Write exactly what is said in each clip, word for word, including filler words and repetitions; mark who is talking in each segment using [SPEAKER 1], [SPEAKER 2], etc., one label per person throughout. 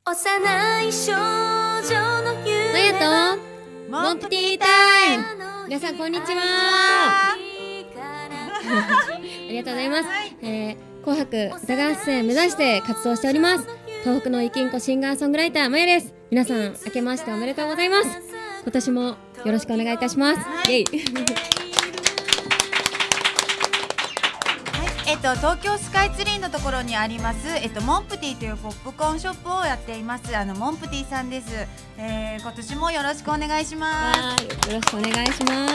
[SPEAKER 1] 幼い少女の夢
[SPEAKER 2] まやとモンプティータイム。皆さんこんにちは。ありがとうございます。えー、紅白歌合戦目指して活動しております。東北のゆきんこシンガーソングライターまやです。皆さん明けましておめでとうございます。今年もよろしくお願いいたします。
[SPEAKER 3] はい、
[SPEAKER 2] イエイ
[SPEAKER 3] えっと、東京スカイツリーのところにあります、えっと、モンプティというポップコーンショップをやっていますあのモンプティさんです、えー、今年もよろしくお願いします。
[SPEAKER 2] はい、よろしくお願いします。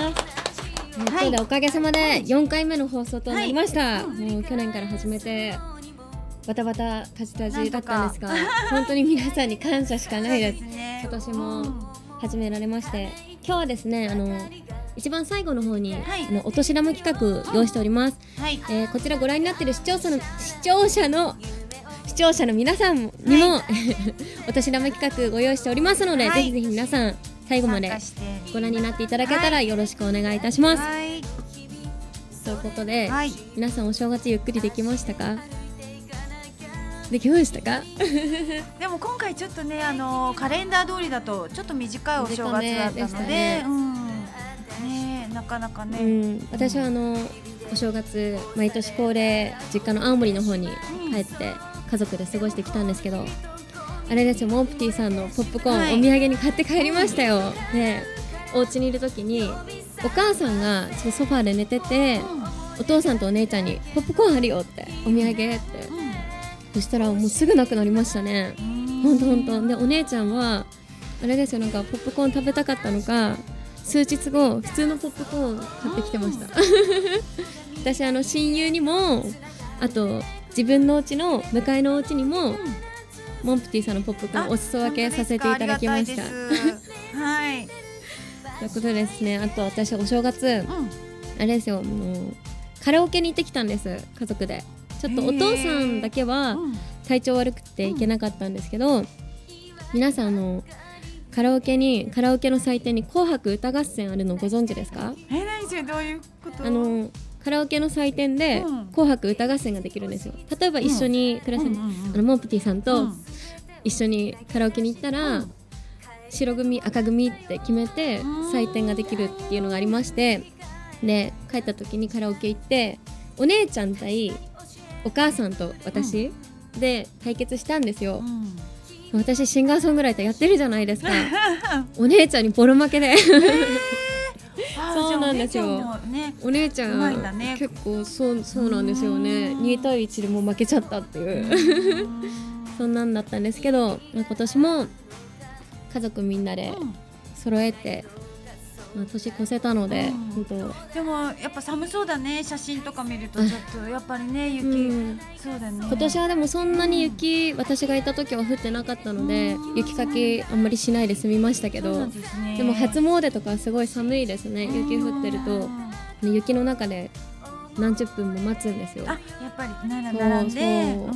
[SPEAKER 2] ということでおかげさまでよんかいめの放送となりました、はい、もう去年から始めてバタバタタジタジだったんですが本当に皆さんに感謝しかないです。
[SPEAKER 3] ね、
[SPEAKER 2] 今年も始められまして、今日はですねあの一番最後の方に、はい、あのお年玉企画用意しております、はい、えー、こちらご覧になっている視聴者の視聴者の視聴者の皆さんにも、はい、お年玉企画ご用意しておりますので、はい、ぜひぜひ皆さん最後までご覧になっていただけたらよろしくお願いいたします、はい、ということで、はい、皆さんお正月ゆっくりできましたか？できましたか？
[SPEAKER 3] でも今回ちょっとね、あのー、カレンダー通りだとちょっと短いお正月だったので、なかなかね、うん、
[SPEAKER 2] 私はあのお正月毎年恒例実家の青森の方に帰って家族で過ごしてきたんですけど、あれですよ、モンプティさんのポップコーン、はい、お土産に買って帰りましたよ。でお家にいる時にお母さんがソファーで寝てて、うん、お父さんとお姉ちゃんにポップコーンあるよってお土産って、うん、そしたらもうすぐなくなりましたね。ほんとほんとで、お姉ちゃんはあれですよ、なんかポップコーン食べたかったのか数日後普通のポップコーン買ってきてました。私あの親友にもあと自分のお家の向かいのお家にも、うん、モンプティさんのポップコーンお裾分けさせていただきました。
[SPEAKER 3] はい。
[SPEAKER 2] ということですね。あと私お正月、うん、あれですよ、もうカラオケに行ってきたんです、家族で。ちょっとお父さんだけは体調悪くて行けなかったんですけど、うん、皆さんあのカラオケにカラオケの祭典に紅白歌合戦あるのご存知ですか？
[SPEAKER 3] えー、何それ、どういうこと？
[SPEAKER 2] あのカラオケの祭典で紅白歌合戦ができるんですよ。例えば一緒にクラスにあのモンプティさんと一緒にカラオケに行ったら、うん、白組赤組って決めて採点ができるっていうのがありまして、で帰った時にカラオケ行ってお姉ちゃん対お母さんと私で対決したんですよ、うん、私シンガーソングライターやってるじゃないですか。お姉ちゃんにボロ負けで、えー、そうなんですよ。お姉ちゃん、ね、結構そうそうなんですよね。にたいいちでもう負けちゃったっていうそんなんだったんですけど、まあ、今年も家族みんなで揃えて、まあ、年越せたので、うん、本当
[SPEAKER 3] でもやっぱ寒そうだね。写真とか見るとちょっとやっぱりね、雪、うん、そうだね。
[SPEAKER 2] 今年はでもそんなに雪、うん、私がいた時は降ってなかったので、うん、雪かきあんまりしないで済みましたけど、 で, す、ね、でも初詣とかすごい寒いですね。雪降ってると、ね、雪の中で何十分も待つんですよ。
[SPEAKER 3] あ、やっぱりなら並んで、
[SPEAKER 2] そうそう、うん、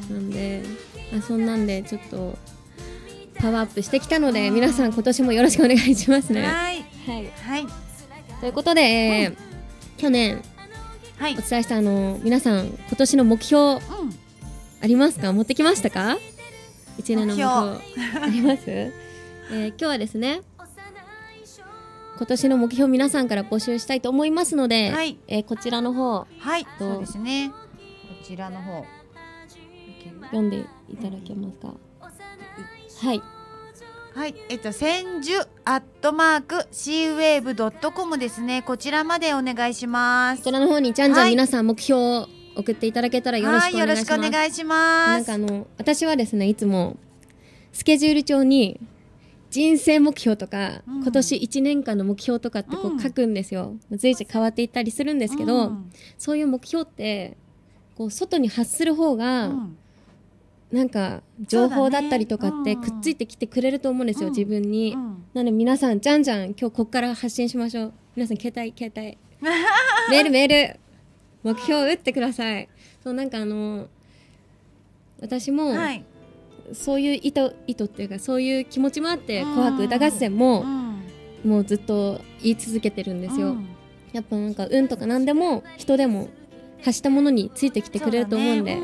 [SPEAKER 2] なんであそんなんでちょっとパワーアップしてきたので、皆さん今年もよろしくお願いしますね。
[SPEAKER 3] はい
[SPEAKER 2] はい、
[SPEAKER 3] はい、
[SPEAKER 2] ということで、えーうん、去年、はい、お伝えしたあの皆さん今年の目標、うん、ありますか？持ってきましたか？いちねんの目標あります？えー、今日はですね、今年の目標皆さんから募集したいと思いますので、はい、えー、こちらの方、
[SPEAKER 3] はい、そうですね、こちらの方
[SPEAKER 2] 読んでいただけますか？はい、
[SPEAKER 3] はい、えっと千住アットマークシーウェーブドットコムですね。こちらまでお願いします。
[SPEAKER 2] こちらの方にじゃんじゃん皆さん目標を送っていただけたらよろしくお願いします。はい、よろしくお願いします。なんかあの私はですね、いつもスケジュール帳に人生目標とか、うん、今年いちねんかんの目標とかってこう書くんですよ、うん、随時変わっていったりするんですけど、うん、そういう目標ってこう外に発する方が、うん、なんか情報だったりとかってくっついてきてくれると思うんですよ、うん、自分に、うん、なので皆さんじゃんじゃん今日ここから発信しましょう。皆さん携帯携帯メールメール目標打ってください。そう、なんかあの私も、はい、そういう意図意図っていうかそういう気持ちもあって「紅白歌合戦も」も、うん、もうずっと言い続けてるんですよ、うん、やっぱなんか運とか何でも人でも発したものについてきてくれると思うんで、ね、うん、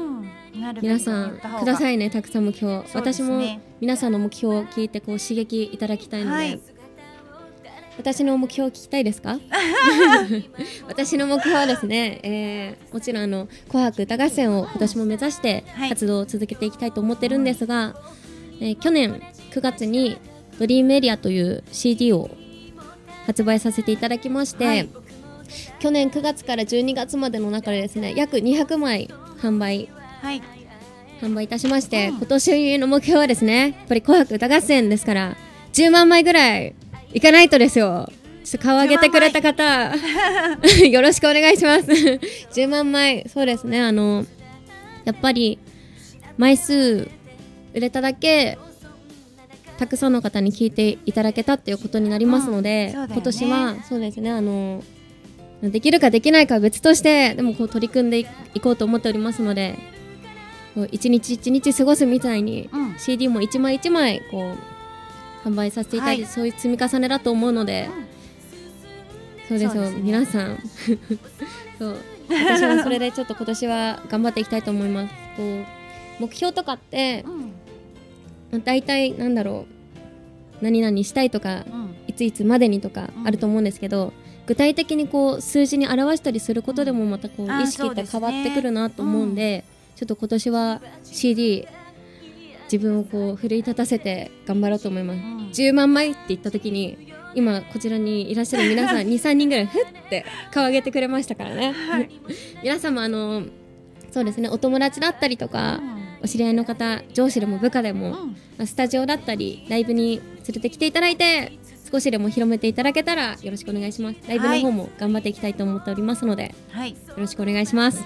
[SPEAKER 2] 皆さんくださいね、たくさん目標、ね、私も皆さんの目標を聞いてこう刺激いただきたいので、はい、私の目標を聞きたいですか私の目標はですね、えー、もちろんあの紅白歌合戦を今年も目指して活動を続けていきたいと思ってるんですが、はい、えー、去年くがつにドリームエリアという シーディー を発売させていただきまして、はい、去年くがつからじゅうにがつまでの中でですね約にひゃくまい販売、はい、販売いたしまして、うん、今年の目標はですねやっぱり紅白歌合戦ですからじゅうまんまいぐらいいかないとですよ。ちょっと顔上げてくれた方よろしくお願いしますじゅうまんまい、そうですね、あのやっぱり枚数売れただけたくさんの方に聞いていただけたっていうことになりますので、うんね、今年はそうですね、あのできるかできないかは別としてでもこう取り組んでいこうと思っておりますので、一日一日過ごすみたいに、うん、シーディー も一枚一枚こう販売させていただいて、はい、そういう積み重ねだと思うので、うん、そうですよ、ね、皆さんそう私はそれでちょっと今年は頑張っていきたいと思います。こう目標とかって、うん、だいたいなんだろう何々したいとか、うん、いついつまでにとかあると思うんですけど、うん、具体的にこう数字に表したりすることでもまたこう意識が変わってくるなと思うんで、うん、ちょっと今年は シーディー自分をこう奮い立たせて頑張ろうと思います、うん、じゅうまんまいって言った時に今こちらにいらっしゃる皆さんに、さんにんぐらいふって顔上げてくれましたからね、はい、皆様あのそうですね、お友達だったりとか、うん、お知り合いの方、上司でも部下でも、うん、スタジオだったりライブに連れてきていただいて少しでも広めていただけたらよろしくお願いします。ライブの方も頑張っていきたいと思っておりますので、はい、よろしくお願いします。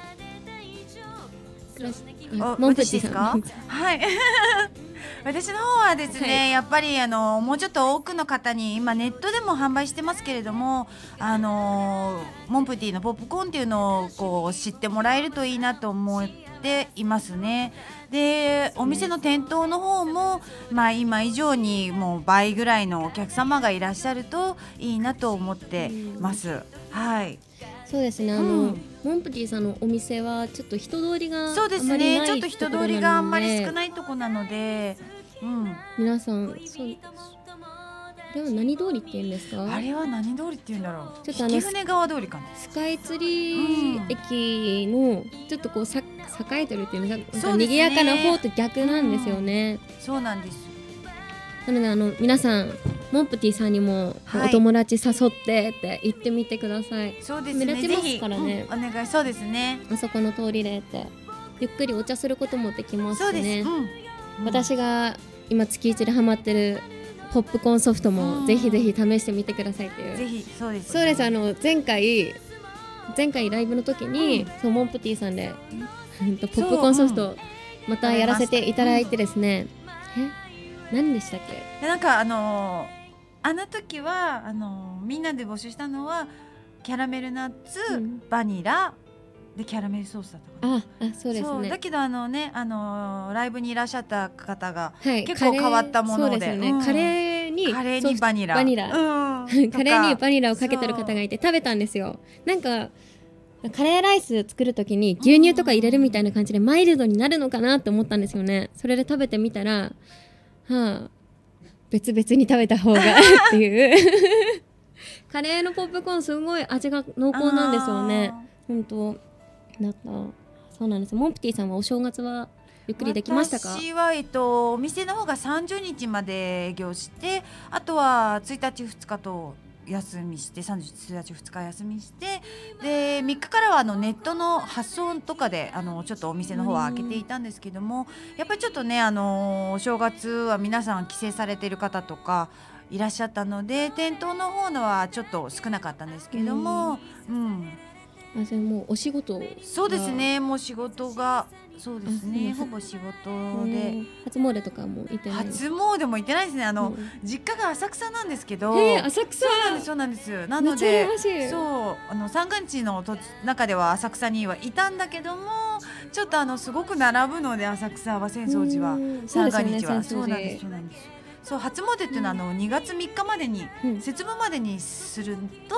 [SPEAKER 3] モンプチさんはい私の方はですね、はい、やっぱりあのもうちょっと多くの方に今ネットでも販売してますけれども、あのモンプティのポップコーンっていうのをこう知ってもらえるといいなと思っていますね。でお店の店頭の方も、まあ、今以上にもう倍ぐらいのお客様がいらっしゃるといいなと思ってます。はい、
[SPEAKER 2] そうですね、あの、うん、モンプティさんのお店はちょっと人通りがあんまりないところなので、そうですね、
[SPEAKER 3] ちょっと人通りがあんまり少ないところなので、うん、
[SPEAKER 2] 皆さんそうあれは何通りって言うんですか？
[SPEAKER 3] あれは何通りって言うんだろう。ちょっとあの引舟川通りかな。
[SPEAKER 2] スカイツリー駅のちょっとこうさ栄えてるっていうのが賑やかな方と逆なんですよね、
[SPEAKER 3] うん、そうなんです。
[SPEAKER 2] なのであの皆さんモンプティさんにもお友達誘ってって言ってみてください。
[SPEAKER 3] そうですね、
[SPEAKER 2] 目立ちますからね、
[SPEAKER 3] うん、お願い。そうですね、
[SPEAKER 2] あそこの通りでってゆっくりお茶することもできますしね、うんうん、私が今月一でハマってるポップコーンソフトもぜひぜひ試してみてくださいっていう。
[SPEAKER 3] ぜひそうです、ね、
[SPEAKER 2] そうです。あの前回前回ライブの時に、うん、そうモンプティさんで、うん、ポップコーンソフトまたやらせていただいてですね、うん、え何でしたっけ？
[SPEAKER 3] なんかあのー、あの時はあのー、みんなで募集したのはキャラメルナッツ、うん、バニラでキャラメルソースだったかな。
[SPEAKER 2] ああ、そうですね。
[SPEAKER 3] だけどあのね、あのー、ライブにいらっしゃった方が、はい、結構変わったもので、そうですね、
[SPEAKER 2] うん、カレーに
[SPEAKER 3] カレーにバニラ
[SPEAKER 2] バニラ、うん、カレーにバニラをかけてる方がいて食べたんですよ。なんかカレーライス作るときに牛乳とか入れるみたいな感じでマイルドになるのかなって思ったんですよね。それで食べてみたら、はあ、別々に食べた方がっていうカレーのポップコーンすごい味が濃厚なんですよね。本当だった。そうなんです。モンプティさんはお正月はゆっくりできましたか？
[SPEAKER 3] 私は、えっと、お店の方がさんじゅうにちまで営業して、あとはついたちふつかと休みして、さんじゅういちにちふつか休みして、でみっかからはあのネットの発送とかであのちょっとお店の方は開けていたんですけども、やっぱりちょっとね、あのお正月は皆さん帰省されている方とかいらっしゃったので、店頭の方のはちょっと少なかったんですけども、うん、
[SPEAKER 2] あ、じゃあもうお仕事？
[SPEAKER 3] そうですね、もう仕事がそうですね、ほぼ仕事で。
[SPEAKER 2] 初詣とかも行ってない？
[SPEAKER 3] 初詣も行ってないですね。あの、うん、実家が浅草なんですけど。
[SPEAKER 2] えー、浅草？
[SPEAKER 3] そうなんです、そうなんです。なので、そうあの三が日のと中では浅草にはいたんだけども、ちょっとあのすごく並ぶので、浅草は浅草寺は三が日はそうなんです、そうなんです。そう初詣っていうのはあのにがつみっかまでに、うん、節分までにすると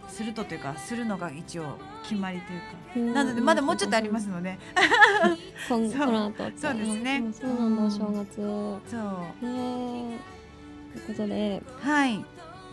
[SPEAKER 3] するとというかするのが一応決まりというか、なのでまだもうちょっとありますので、
[SPEAKER 2] こんこの後
[SPEAKER 3] そうですね。
[SPEAKER 2] そうなんだ、お正月。
[SPEAKER 3] そう。
[SPEAKER 2] ということで、
[SPEAKER 3] はい。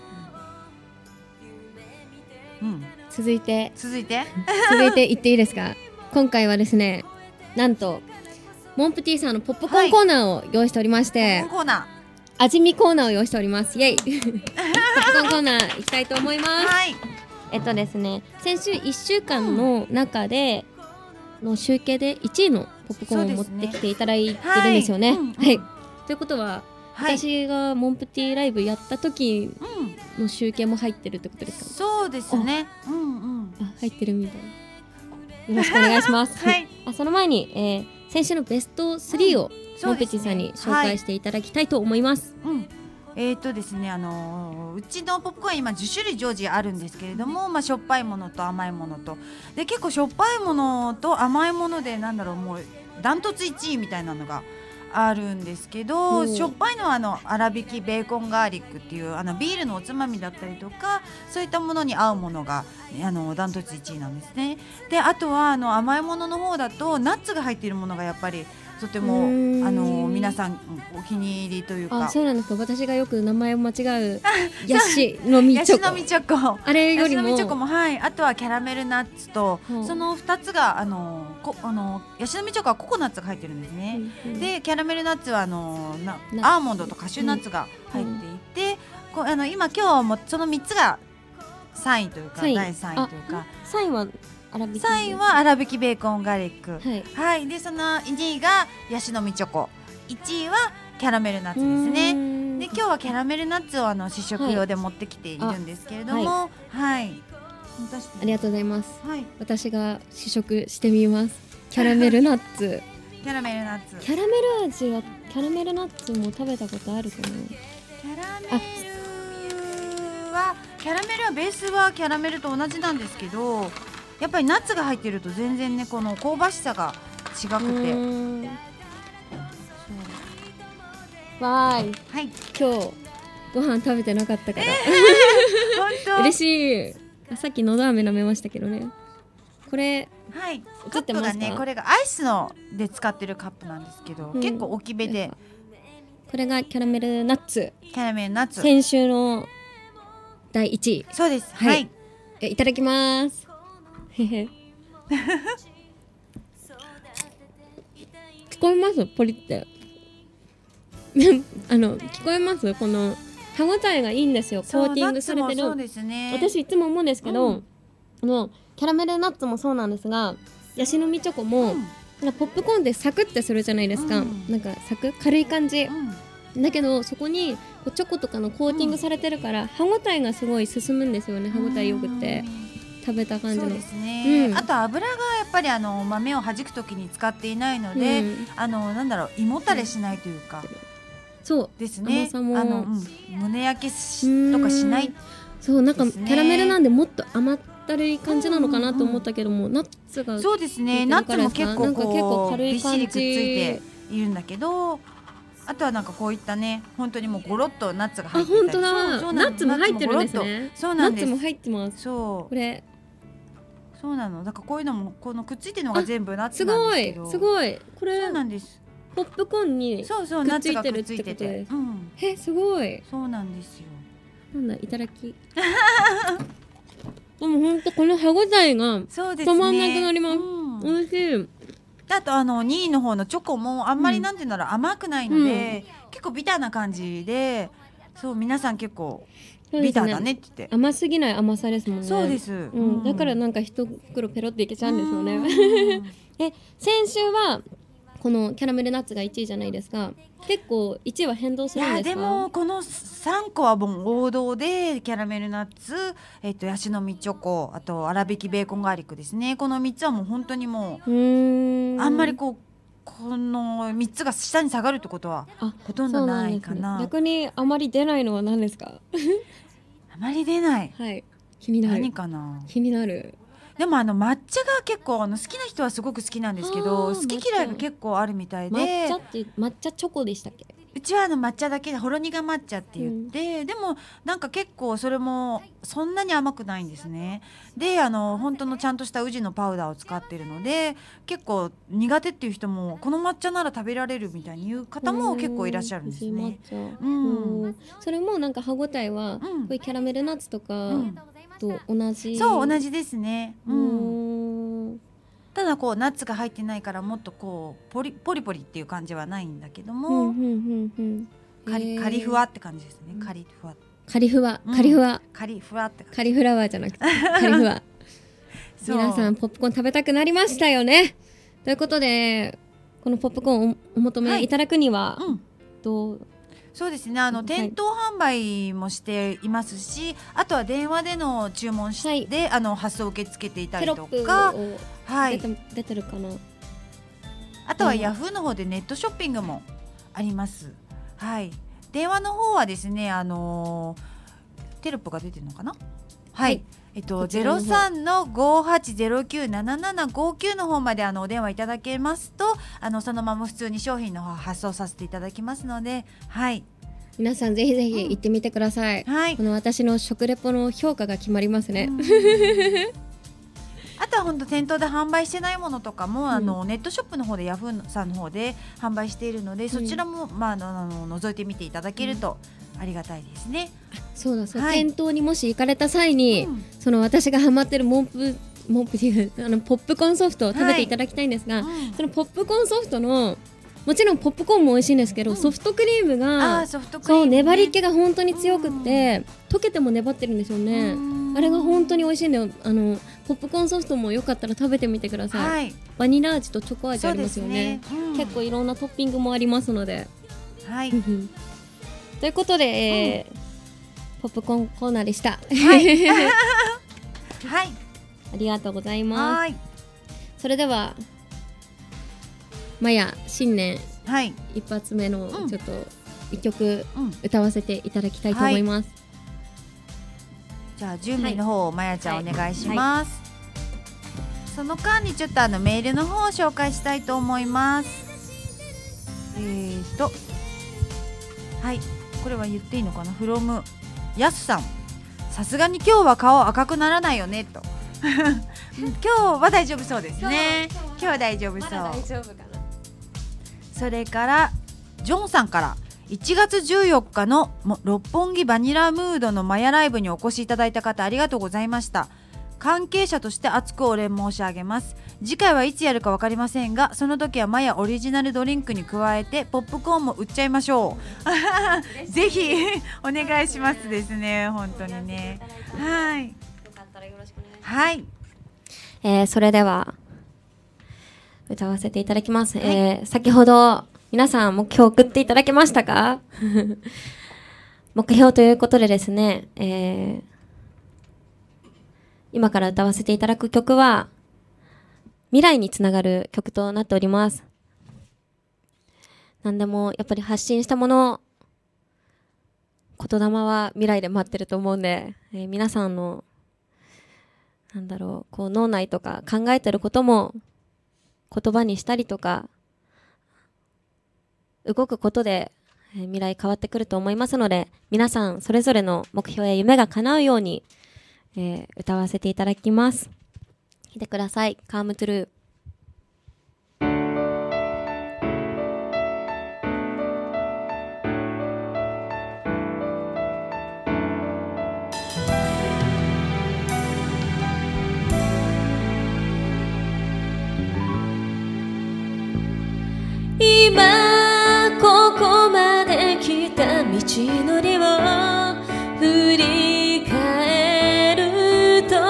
[SPEAKER 3] うん。
[SPEAKER 2] 続いて
[SPEAKER 3] 続いて
[SPEAKER 2] 続いて言っていいですか。今回はですね、なんとモンプティさんのポップコーンコーナーを用意しておりまして、
[SPEAKER 3] ポップコーンコーナー、
[SPEAKER 2] 味見コーナーを用意しております。イエイポップコーンコーナー行きたいと思います。
[SPEAKER 3] はい。
[SPEAKER 2] えっとですね、先週いっしゅうかんの中での集計でいちいのポップコーンを持ってきていただいてるんですよね。はい。ということは、はい、私がモンプティライブやった時の集計も入ってるってことですか。
[SPEAKER 3] そうですね。うんうん。
[SPEAKER 2] あ、入ってるみたい。よろしくお願いします。
[SPEAKER 3] はい。
[SPEAKER 2] あ、その前に、えー、先週のベストスリーを、うん、モンプティさんに紹介していただきたいと思います。
[SPEAKER 3] はい、うん。えーとですね、あのー、うちのポップコーン今じゅっしゅるい常時あるんですけれども、まあ、しょっぱいものと甘いものとで、結構しょっぱいものと甘いものでなんだろう、もうダントツいちいみたいなのがあるんですけど、うん、しょっぱいのはあの粗挽きベーコンガーリックっていうあのビールのおつまみだったりとか、そういったものに合うものがあのダントツいちいなんですね。であとはあの甘いものの方だとナッツが入っているものがやっぱりとてもあの皆さんお気に入りというか。
[SPEAKER 2] あ、そうなんですか。私がよく名前を間違うヤシの実チョコ、
[SPEAKER 3] ヤシの実チョコ、
[SPEAKER 2] あれよりも
[SPEAKER 3] ヤシの実チョコも、はい、あとはキャラメルナッツと、そのふたつがあのこあのヤシの実チョコはココナッツが入ってるんですね。うんうん、でキャラメルナッツはあのなアーモンドとカシューナッツが入っていて、うん、こあの今今日もそのみっつがさんいというかだいさんいというか、
[SPEAKER 2] さんいは
[SPEAKER 3] さんいは粗挽きベーコンガーリック、はい、はい、でそのにいがヤシの実チョコ、いちいはキャラメルナッツですね。で今日はキャラメルナッツをあの試食用で持ってきているんですけれども、はい、はい、
[SPEAKER 2] ありがとうございます。はい、私が試食してみます。キャラメルナッツ
[SPEAKER 3] キャラメルナッツ
[SPEAKER 2] キャラメル味はキャラメルナッツも食べたことあるかな。
[SPEAKER 3] キャラメルはキャラメルはベースはキャラメルと同じなんですけど、やっぱりナッツが入ってると全然ね、この香ばしさが違くて、
[SPEAKER 2] わーい、
[SPEAKER 3] はい、
[SPEAKER 2] 今日ご飯食べてなかったから、えー、
[SPEAKER 3] 本当
[SPEAKER 2] 嬉しい。さっきのど飴舐めましたけどね。これ、
[SPEAKER 3] はい、映ってますか？カップがね、これがアイスので使ってるカップなんですけど、うん、結構大きめで、
[SPEAKER 2] これがキャラメルナッツ、
[SPEAKER 3] キャラメルナッツ
[SPEAKER 2] 先週のだいいちい。
[SPEAKER 3] そうです。はい、
[SPEAKER 2] はい、いただきます。へへ聞こえます？ポリってあの聞こえます？この歯ごたえがいいんですよ。コーティングされてる。
[SPEAKER 3] そうですね、
[SPEAKER 2] 私いつも思うんですけど、うん、あのキャラメルナッツもそうなんですが、ヤシの実チョコも、うん、なんかポップコーンでサクってするじゃないですか、うん、なんかサク軽い感じ、うん、だけどそこにチョコとかのコーティングされてるから、歯ごたえがすごい進むんですよね。歯ごたえよくって食べた感じの。
[SPEAKER 3] そうですね、うん、あと油がやっぱりあの豆を弾くときに使っていないので、うん、あのなんだろう、胃もたれしないというか、うん、
[SPEAKER 2] そう
[SPEAKER 3] ですね、
[SPEAKER 2] 甘さも
[SPEAKER 3] あの、うん、胸焼けしとかしない、
[SPEAKER 2] そうなんかキャラメルなんでもっと甘ったるい感じなのかなと思ったけども、ナッツが
[SPEAKER 3] そうですね、ナッツも結構こうびっしりくっついているんだけど、あとはなんかこういったね、本当にもうゴロッとナッツが入ってたり、
[SPEAKER 2] あ、本当だ、そうナッツも入ってるんですね。
[SPEAKER 3] そうなんです、
[SPEAKER 2] ナッツも入ってます。
[SPEAKER 3] そう
[SPEAKER 2] これ
[SPEAKER 3] そうなの、だからこういうのもこのくっついてるのが全部ナッツなんですけど、
[SPEAKER 2] すごいすごい、これ
[SPEAKER 3] そうなんです、
[SPEAKER 2] ポップコーンに
[SPEAKER 3] そうそうナッツがくっついてて、
[SPEAKER 2] うん、え、すごい、
[SPEAKER 3] そうなんですよ。
[SPEAKER 2] なんだ、いただきでも本当この歯ごたえが止まんなくなります。美味しい。
[SPEAKER 3] あとあのにいの方のチョコもあんまりなんていうんだろう、甘くないので、結構ビターな感じで、そう皆さん結構ビターだねって言って、
[SPEAKER 2] 甘すぎない甘さですもんね。
[SPEAKER 3] そうです、
[SPEAKER 2] うん、だからなんか一袋ペロっていけちゃうんですよね。え、先週はこのキャラメルナッツがいちいじゃないですか。結構いちいは変動するんですか？
[SPEAKER 3] いやでもこのさんこはもう王道で、キャラメルナッツ、えっとヤシの実チョコ、あと粗挽きベーコンガーリックですね。このみっつはもう本当にもう、うーん、あんまりこうこのみっつが下に下がるってことはほとんどないかな。
[SPEAKER 2] ね、逆にあまり出ないのは何ですか？
[SPEAKER 3] あまり出ない。
[SPEAKER 2] はい。気になる。
[SPEAKER 3] 何かな。
[SPEAKER 2] 気になる。
[SPEAKER 3] でもあの抹茶が結構あの好きな人はすごく好きなんですけど、好き嫌いが結構あるみたいで。
[SPEAKER 2] 抹茶って抹茶チョコでしたっけ？
[SPEAKER 3] うちはあの抹茶だけでほろ苦抹茶って言って、うん、でもなんか結構それもそんなに甘くないんですね。であの本当のちゃんとした宇治のパウダーを使ってるので結構苦手っていう人もこの抹茶なら食べられるみたいに言う方も結構いらっしゃるんですね。
[SPEAKER 2] うん、うん、それもなんか歯ごたえは、うん、こういうキャラメルナッツとかと同じ、
[SPEAKER 3] うん、そう同じですね。うん、ただこうナッツが入ってないからもっとこうポリポリポリっていう感じはないんだけども、うんうんうんうん、カリカリフワって感じですね。カリフワ
[SPEAKER 2] カリフワカリフワ、うん、
[SPEAKER 3] カリフワって
[SPEAKER 2] カリフラワーじゃなくてカリフワ皆さんポップコーン食べたくなりましたよね。ということでこのポップコーンをお求めいただくには、はい、うん、どう
[SPEAKER 3] そうですね、あの店頭販売もしていますし、あとは電話での注文して、はい、あの発送を受け付けていたりとか、
[SPEAKER 2] はい、出て、出てるかな。
[SPEAKER 3] あとはヤフーの方でネットショッピングもあります。はい、電話の方はですね、あのー、テロップが出てるのかな。はい、はい、えっとゼロさんのごはちゼロきゅうななななごきゅうの方まであのお電話いただけますと、あのそのまま普通に商品の方発送させていただきますので、はい。
[SPEAKER 2] 皆さんぜひぜひ行ってみてください。うん、はい。この私の食レポの評価が決まりますね。
[SPEAKER 3] あとは本当店頭で販売してないものとかも、うん、あのネットショップの方でヤフーさんの方で販売しているので、うん、そちらもまああの覗いてみていただけるとありがたいですね。
[SPEAKER 2] うん、そうだそう、はい、店頭にもし行かれた際に、うん、その私がハマってるモンプモンプっていうあのポップコーンソフトを食べていただきたいんですが、はい、うん、そのポップコーンソフトのもちろんポップコーンも美味しいんですけど、うん、ソフトクリームがそう粘り気が本当に強くって、うん、溶けても粘ってるんですよね。あれが本当に美味しいんだよ。あのポップコーンソフトもよかったら食べてみてください。はい、バニラ味とチョコ味ありますよね。うん、結構いろんなトッピングもありますので。はい。ということで、えーうん、ポップコーンコーナーでした。はい。はい。ありがとうございます。はい。それでは。マヤ新年一発目のちょっと一曲歌わせていただきたいと思います。はい、
[SPEAKER 3] じゃあ準備の方をマヤちゃんお願いします。はいはい、その間にちょっとあのメールの方を紹介したいと思います。えーとはい、これは言っていいのかな。from やすさん、さすがに今日は顔赤くならないよねと。今日は大丈夫そうですね。今日は大丈夫そう。まだ大丈夫かな。それからジョンさんからいちがつじゅうよっかの六本木バニラムードのマヤライブにお越しいただいた方ありがとうございました。関係者として熱くお礼申し上げます。次回はいつやるか分かりませんが、その時はマヤオリジナルドリンクに加えてポップコーンも売っちゃいましょう。ぜひお願いしますですね。本当にね。はい。よかったらよろしくお願いします。はい。
[SPEAKER 2] えー、それでは歌わせていただきます。はい、えー、先ほど皆さん目標を送っていただけましたか？目標ということでですね、えー、今から歌わせていただく曲は未来につながる曲となっております。何でもやっぱり発信したもの、言霊は未来で待ってると思うんで、えー、皆さんのなんだろう、こう脳内とか考えてることも言葉にしたりとか動くことで未来変わってくると思いますので、皆さんそれぞれの目標や夢が叶うように、えー、歌わせていただきます。聴いてください。Come True。今ここまで来た道のりを振り返ると、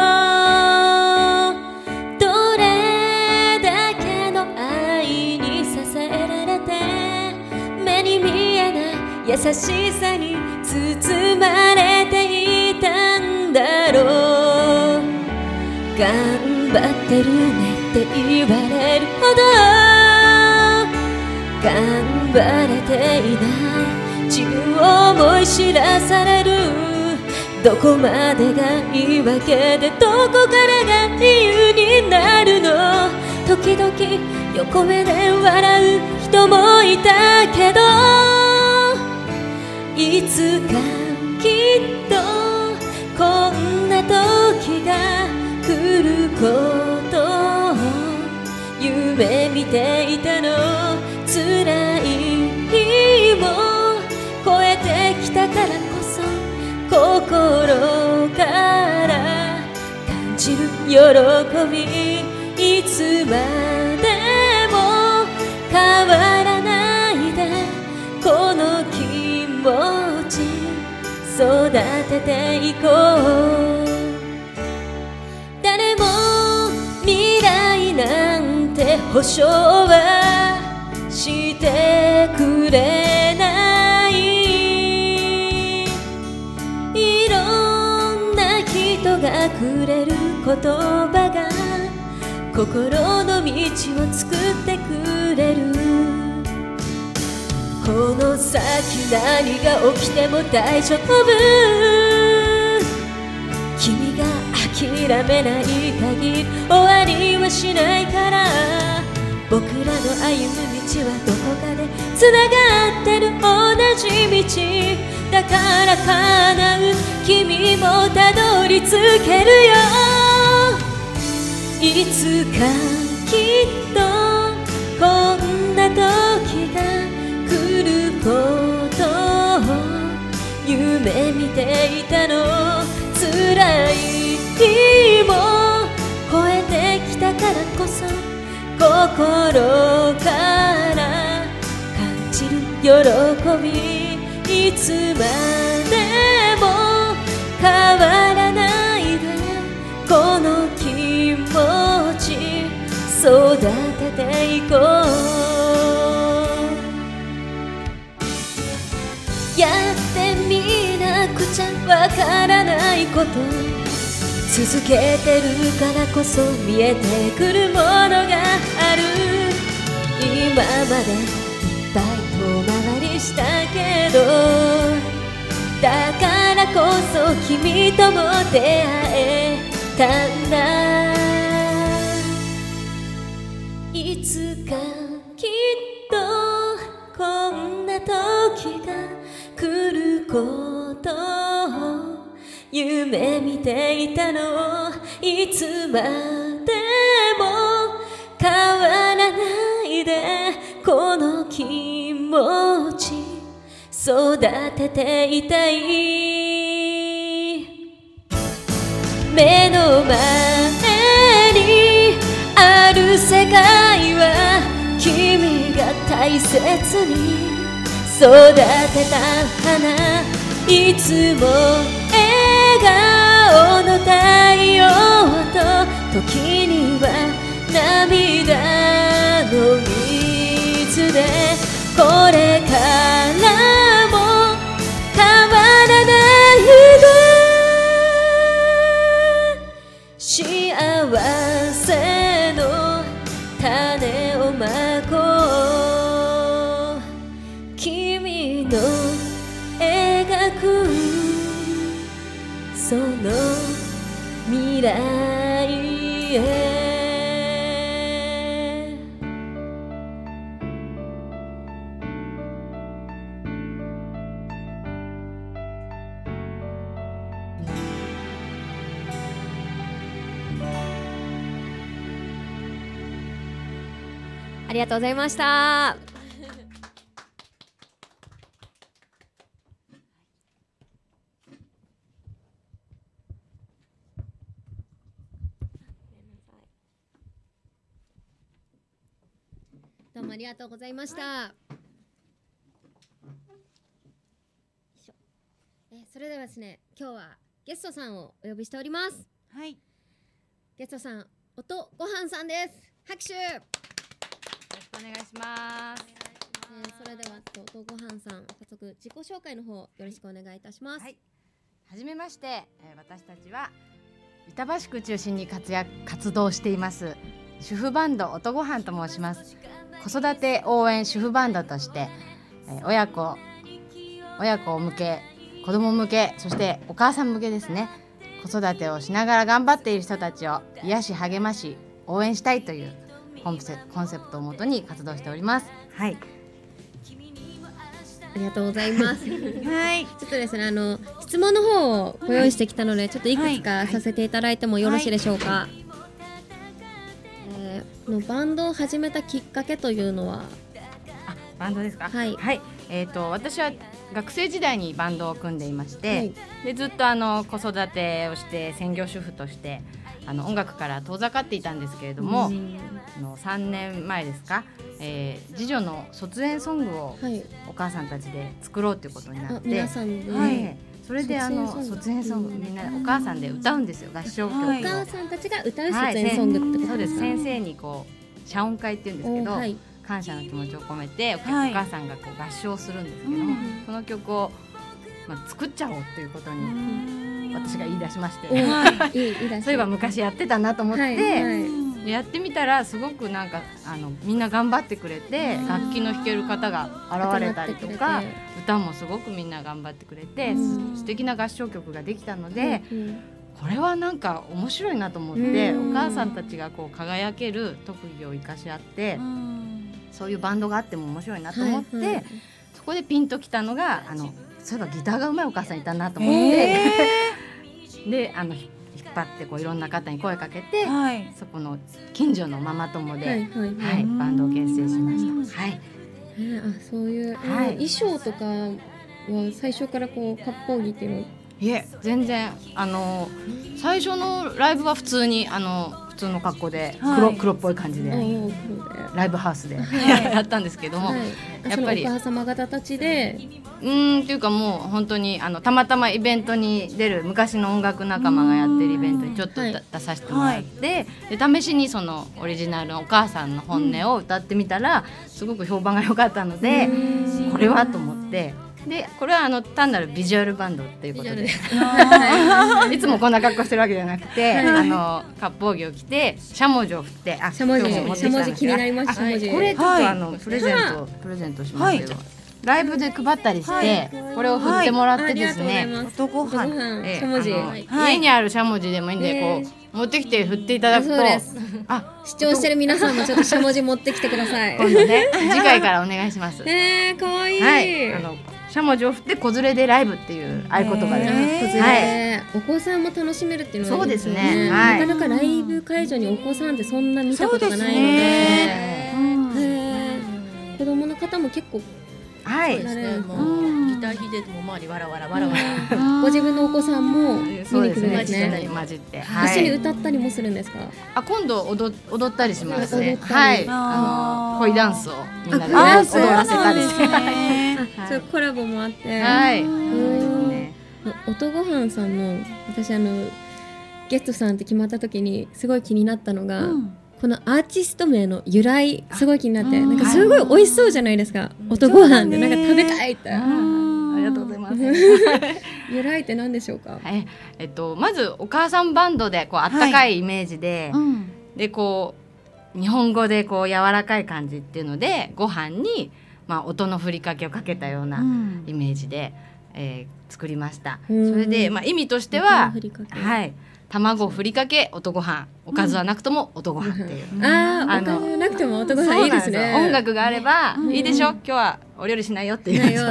[SPEAKER 2] どれだけの愛に支えられて目に見えない優しさに包まれていたんだろう。頑張ってるねって言われるほど頑張れていない自分を思い知らされる。どこまでが言い訳でどこからが理由になるの。時々横目で笑う人もいたけど
[SPEAKER 1] いつかきっとこんな時が来ることを夢見ていたの。辛い日も超えてきたからこそ心から感じる喜び、いつまでも変わらないでこの気持ち育てていこう。誰も未来なんて保証はしてくれない。いろんな人がくれる言葉が心の道を作ってくれる。この先何が起きても大丈夫。君が諦めない限り終わりはしないから。僕らの歩む道はどこかでつながってる同じ道だから叶う。君もたどり着けるよ。いつかきっとこんな時が来ることを夢見ていたの。辛い日も超えてきたからこそ心から感じる喜び、いつまでも変わらないでこの気持ち育てていこう。やってみなくちゃわからないこと続けてるからこそ見えてくるものがある。今までいっぱい遠回りしたけどだからこそ君とも出会えたんだ。いつかきっとこんな時が来ることを夢見ていたの。いつまでも変わらないでこの気持ち育てていたい。目の前にある世界は君が大切に育てた花。いつも笑顔の太陽と時には涙の水でこれからも変わらないで幸せの種をまこう。君の描くその未来へ。
[SPEAKER 2] ありがとうございました。どうもありがとうございました。はい、えそれではですね、今日はゲストさんをお呼びしております。
[SPEAKER 3] はい。
[SPEAKER 2] ゲストさん、音ごはんさんです。拍手。よろ
[SPEAKER 4] しくお願いします。
[SPEAKER 2] えー、それでは音ごはんさん、早速自己紹介の方よろしくお願いいたします。
[SPEAKER 4] はい。はじめまして、えー、私たちは板橋区中心に活躍活動しています主婦バンド音ごはんと申します。子育て応援主婦バンドとして、えー、親子親子向け、子供向け、そしてお母さん向けですね。子育てをしながら頑張っている人たちを癒し励まし応援したいというコンセ、コンセプトをもとに活動しております。
[SPEAKER 3] はい。
[SPEAKER 2] ありがとうございます。
[SPEAKER 3] はい。
[SPEAKER 2] ちょっとですね、あの質問の方をご用意してきたので、ちょっといくつかさせていただいてもよろしいでしょうか。はい、えー、のバンドを始めたきっかけというのは、
[SPEAKER 4] あ、バンドですか。
[SPEAKER 2] はい。
[SPEAKER 4] はい。えっと私は学生時代にバンドを組んでいまして、はい、でずっとあの子育てをして専業主婦としてあの音楽から遠ざかっていたんですけれども、あのさんねんまえですか、えー、次女の卒園ソングをお母さんたちで作ろうということになって、
[SPEAKER 2] 皆さんで、
[SPEAKER 4] はい、それであの卒園ソングみんなお母さんで歌うんですよ、合唱曲を、はい、
[SPEAKER 2] お母さんたちが歌う卒園ソングってことですか。
[SPEAKER 4] そうです。先生にこう謝恩会っていうんですけど、はい、感謝の気持ちを込めてお母さんがこう合唱するんですけども、その曲を、まあ、作っちゃおうということに私が言い出しまして、そういえば昔やってたなと思って、はいはい、やってみたらすごくなんかあのみんな頑張ってくれて、楽器の弾ける方が現れたりとか、歌もすごくみんな頑張ってくれて、素敵な合唱曲ができたので、これはなんか面白いなと思って、お母さんたちがこう輝ける特技を生かし合って、そういうバンドがあっても面白いなと思って、はいはい、そこでピンときたのが、あのそういえばギターが上手いお母さんいたなと思って、であの引っ張ってこういろんな方に声かけて、はい、そこの近所のママ友で、はいはいはいはい、バンドを結成しました。はい、
[SPEAKER 2] えー、あ、そういう、はい、衣装とかは最初からこう割烹着っていうの。
[SPEAKER 4] いえ、全然あの最初のライブは普通にあの普通の格好で 黒,、はい、黒っぽい感じで、はい、ライブハウスで、はい、やったんですけども、はい、
[SPEAKER 2] やっぱりお母様方たちで
[SPEAKER 4] うーんっていうかもう本当にあのたまたまイベントに出る昔の音楽仲間がやってるイベントにちょっと、はい、出させてもらって、で試しにそのオリジナルのお母さんの本音を歌ってみたら、うん、すごく評判が良かったので、これはと思って。でこれはあの単なるビジュアルバンドっていうことでいつもこんな格好してるわけじゃなくて、はい、あの割烹着を着てしゃもじを振って、あ、
[SPEAKER 2] しゃもじ、しゃもじ気になります。
[SPEAKER 4] これちょっとあの、はい、プレゼントプレゼントしますけど、はい、ライブで配ったりして、はい、これを振ってもらってですね、
[SPEAKER 3] 男飯
[SPEAKER 2] しゃもじ、
[SPEAKER 4] 家にあるしゃもじでもいいんで、こう持ってきて振っていただくと、
[SPEAKER 2] あ、視聴してる皆さんもちょっとしゃもじ持ってきてください。
[SPEAKER 4] 今度ね、次回からお願いします。
[SPEAKER 2] えー、かわいい。
[SPEAKER 4] はい、あのしゃもじを振って子連れでライブっていう合言葉で、子連れ
[SPEAKER 2] で、はい、お子さんも楽しめるっていうのは、ね、そうですね、はい、なかなかライブ会場にお子さんってそんな見たことがないので、ね、うん、へー、子供の方も結構、
[SPEAKER 1] はい、そうですね、もうギター弾いてても周りわらわらわらわら、
[SPEAKER 2] ご自分のお子さんも見に来るんですね。
[SPEAKER 4] 混じって、
[SPEAKER 2] はい、一緒に歌ったりもするんですか。
[SPEAKER 4] あ、今度踊踊ったりしますね。はい、あの恋ダンスをみんなで踊らせたりして、
[SPEAKER 2] そういうコラボもあって、
[SPEAKER 4] はい、
[SPEAKER 2] 音ごはんさんの私あのゲストさんって決まった時にすごい気になったのが、うん、このアーティスト名の由来すごい気になって、なんかすごい美味しそうじゃないですか、音ごはんでなんか食べたいって。あ
[SPEAKER 4] りがとうございます。
[SPEAKER 2] 由来って何でしょうか。
[SPEAKER 4] はい、えっとまずお母さんバンドでこうあったかいイメージで、はい、うん、でこう日本語でこう柔らかい感じっていうのでご飯にまあ音のふりかけをかけたようなイメージで、うん、えー、作りました。それでまあ意味としては、はい、卵ふりかけ音ご飯、おかずはなくとも音ご飯っていう、
[SPEAKER 2] うん、ああ、おかずなくても音ご飯いいですね。
[SPEAKER 4] 音楽があればいいでしょ、うん、今日はお料理しないよっていう、そういう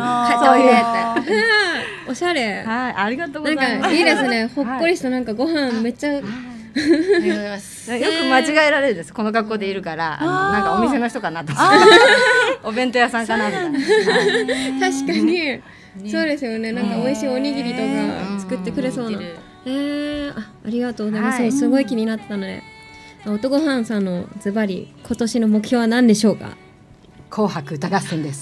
[SPEAKER 2] おしゃれ、
[SPEAKER 4] はい、ありがとうございます。
[SPEAKER 2] なんかいいですね、ほっこりした、なんかご飯めっちゃ、はい、よ
[SPEAKER 4] く間違えられるんです、この格好でいるから、あのなんかお店の人かなと、お弁当屋さんかなみたいな。
[SPEAKER 2] 確かにそうですよね、なんか美味しいおにぎりとか作ってくれそうな。えー、あ、ありがとうございます、はい、すごい気になってたので、音ごはんさんのズバリ今年の目標は何でしょうか。
[SPEAKER 4] 紅白歌合戦です。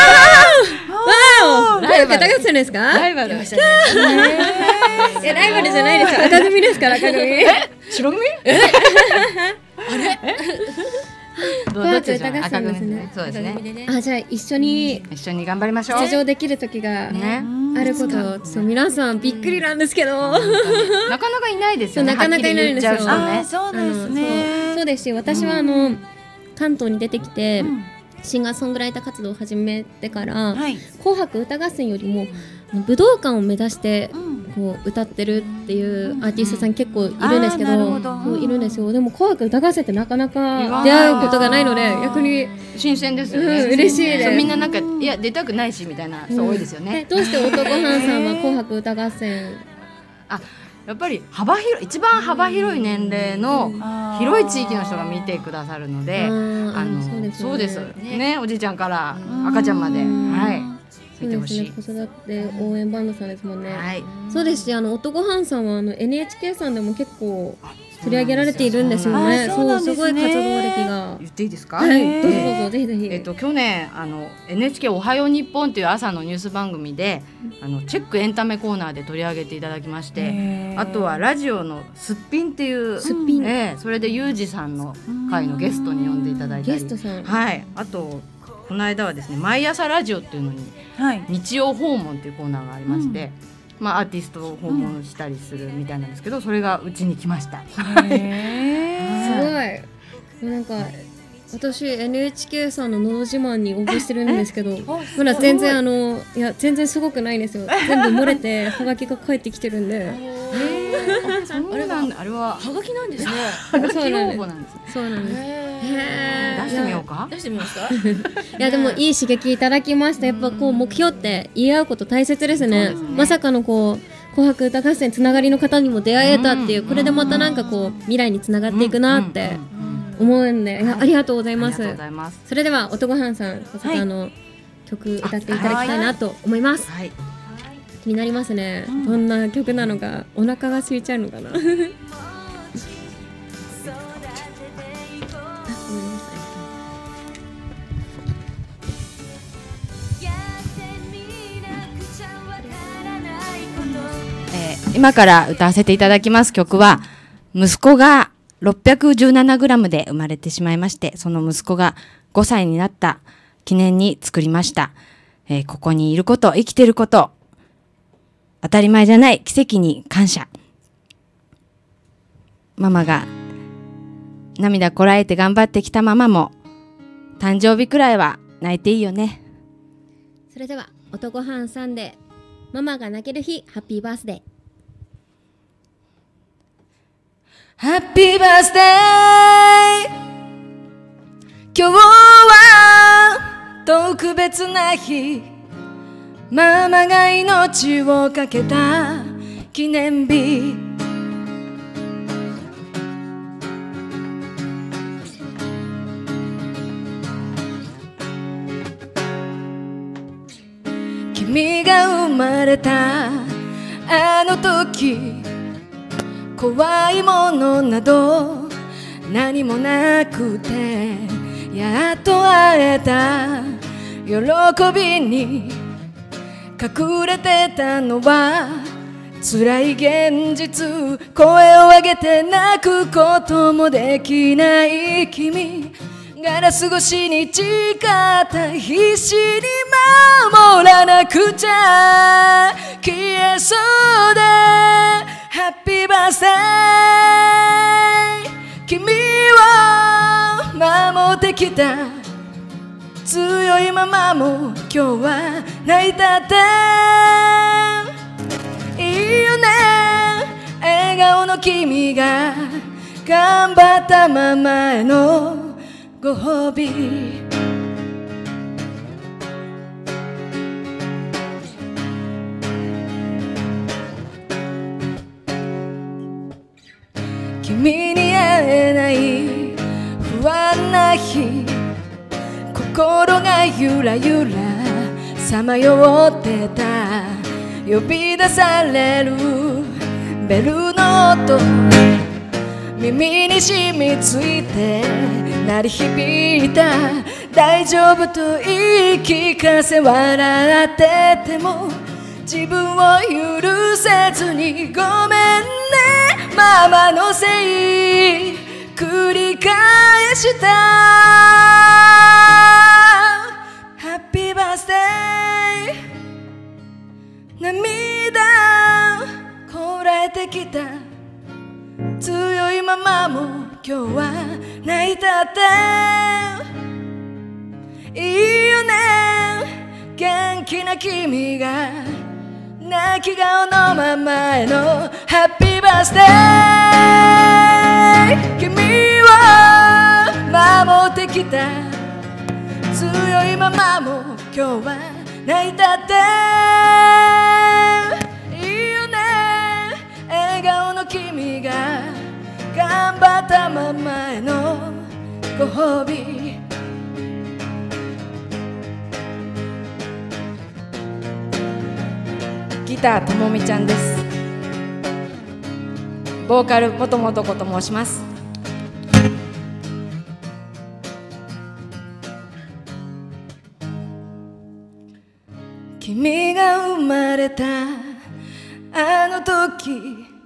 [SPEAKER 2] わお、紅白歌合戦ですか。
[SPEAKER 4] ライバル。い
[SPEAKER 2] や、ライバルじゃないですよ、赤組ですから。赤組。
[SPEAKER 4] 白組？あれ？
[SPEAKER 2] 紅白歌合戦ですね。
[SPEAKER 4] そうですね。
[SPEAKER 2] あ、じゃあ一緒に
[SPEAKER 4] 一緒に頑張りましょう。
[SPEAKER 2] 出場できる時がね、あることを、そう、皆さんびっくりなんですけど、な
[SPEAKER 4] かなかいないですよね。
[SPEAKER 2] なかなかいないんですよ。
[SPEAKER 3] あ、そうですね。
[SPEAKER 2] そうですし、私はあの関東に出てきてシンガーソングライター活動を始めてから、紅白歌合戦よりも武道館を目指してこう歌ってるっていうアーティストさん結構いるんですけど、
[SPEAKER 3] あーなるほど
[SPEAKER 2] そういるんですよ。でも紅白歌合戦ってなかなか出会うことがないので、逆に
[SPEAKER 4] 新鮮ですよね。
[SPEAKER 2] うん嬉しいです
[SPEAKER 4] そうみんななんかいや出たくないしみたいな人多いですよね。
[SPEAKER 2] えどうして男はんさんは紅白歌合戦
[SPEAKER 4] あ、やっぱり幅広い一番幅広い年齢の広い地域の人が見てくださるので、
[SPEAKER 2] あー
[SPEAKER 4] あの
[SPEAKER 2] そうですよね
[SPEAKER 4] そうですね、おじいちゃんから赤ちゃんまで、はい、見てほしい。
[SPEAKER 2] そうですね、子育て応援バンドさんですもんね。
[SPEAKER 4] はい、
[SPEAKER 2] そうですし、あの男はんさんはあの エヌエイチケー さんでも結構取り上げられているんですよね。
[SPEAKER 3] そうなんです
[SPEAKER 2] そう、すごい活動
[SPEAKER 3] ね
[SPEAKER 2] 歴が。
[SPEAKER 4] 言っていいですか？
[SPEAKER 2] はい、
[SPEAKER 3] へー
[SPEAKER 2] どうぞどうぞ、ぜひぜひ。
[SPEAKER 4] えっと、去年あの エヌエイチケー おはよう日本という朝のニュース番組であのチェックエンタメコーナーで取り上げていただきまして、
[SPEAKER 3] へー
[SPEAKER 4] あとはラジオのすっぴんっていう
[SPEAKER 2] すっぴん
[SPEAKER 4] ええそれでユージさんの回のゲストに呼んでいただいたり、
[SPEAKER 2] ゲストさん。
[SPEAKER 4] はい、あとこの間はですね毎朝ラジオっていうのに
[SPEAKER 3] はい。
[SPEAKER 4] 日曜訪問っていうコーナーがありまして、まあ、アーティストを訪問したりするみたいなんですけど、それがうちに来ました。
[SPEAKER 3] へ
[SPEAKER 2] すごい。なんか私 エヌエイチケー さんののど自慢に応募してるんですけど、まだ全然あのいや全然すごくないんですよ。全部漏れてハガキが返ってきてるんで。
[SPEAKER 4] あれなんあれは
[SPEAKER 5] はがきなんですね。
[SPEAKER 4] はがき応
[SPEAKER 2] そうなんです
[SPEAKER 4] 募なんですね。
[SPEAKER 2] そうなんです。
[SPEAKER 5] へ
[SPEAKER 4] 出してみようか。
[SPEAKER 5] 出してみますか。
[SPEAKER 2] いやでもいい刺激いただきました。やっぱこう目標って言い合うこと大切ですね。
[SPEAKER 4] そうですね
[SPEAKER 2] まさかのこう紅白歌合戦つながりの方にも出会えたっていう、
[SPEAKER 4] うん
[SPEAKER 2] これでまたなんかこう未来につながっていくなって
[SPEAKER 4] うんうんうん
[SPEAKER 2] 思うんで、いやありがとうございます
[SPEAKER 4] ありがとうご。ざいます。
[SPEAKER 2] それでは音ごはんさん、早速
[SPEAKER 3] はい
[SPEAKER 2] あの曲歌っていただきたいなと思います。
[SPEAKER 4] はい。
[SPEAKER 2] 気になりますね。どんな曲なのか、お腹が空いちゃうのかな。あごめんなさい
[SPEAKER 4] えー今から歌わせていただきます曲は息子が ろっぴゃくじゅうななグラム で生まれてしまいまして、その息子がごさいになった記念に作りました。えーここにいること、生きてること、当たり前じゃない奇跡に感謝。ママが涙こらえて頑張ってきたママも誕生日くらいは泣いていいよね。
[SPEAKER 2] それでは音ごはんさんでママが泣ける日、ハッピーバースデー。
[SPEAKER 4] ハッピーバースデー。今日は特別な日、ママが命をかけた記念日。君が生まれたあの時、怖いものなど何もなくて、やっと会えた喜びに隠れてたのは辛い現実。声を上げて泣くこともできない君、ガラス越しに誓った必死に守らなくちゃ消えそうで、ハッピーバースデー。君を守ってきた強いママも今日は泣いたっていいよね。笑顔の君が頑張ったママへのご褒美。君に会えない不安な日、心がゆらゆらさまよってた。呼び出されるベルの音、耳に染みついて鳴り響いた。大丈夫と言い聞かせ笑ってても自分を許せずにごめんねママのせい繰り返した。ハッピーバースデー。涙こらえてきた強いママも今日は泣いたっていいよね。元気な君が
[SPEAKER 5] 泣き顔のままへのハッピーバースデー。君を守ってきた強いままも今日は泣いたっていいよね。笑顔の君が頑張ったままへのご褒美。ギターともみちゃんです。ボーカルもともとこと申します。君が生まれたあの時、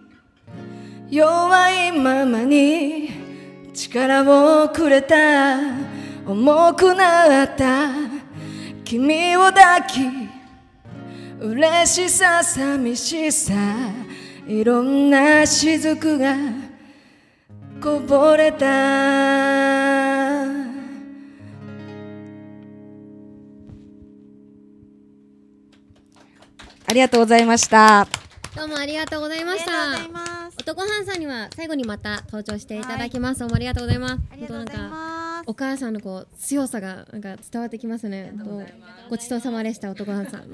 [SPEAKER 5] 弱いままに力をくれた。重くなった君を抱き、嬉しさ寂しさいろんな雫がこぼれた。ありがとうございました。
[SPEAKER 2] どうもありがとうございました。男はんさんには最後にまた登場していただきます。どうもありがとうございます。
[SPEAKER 3] ありがとうございます。
[SPEAKER 2] お母さんのこう強さがなんか伝わってきますね。ごちそうさまでした、男はんさん。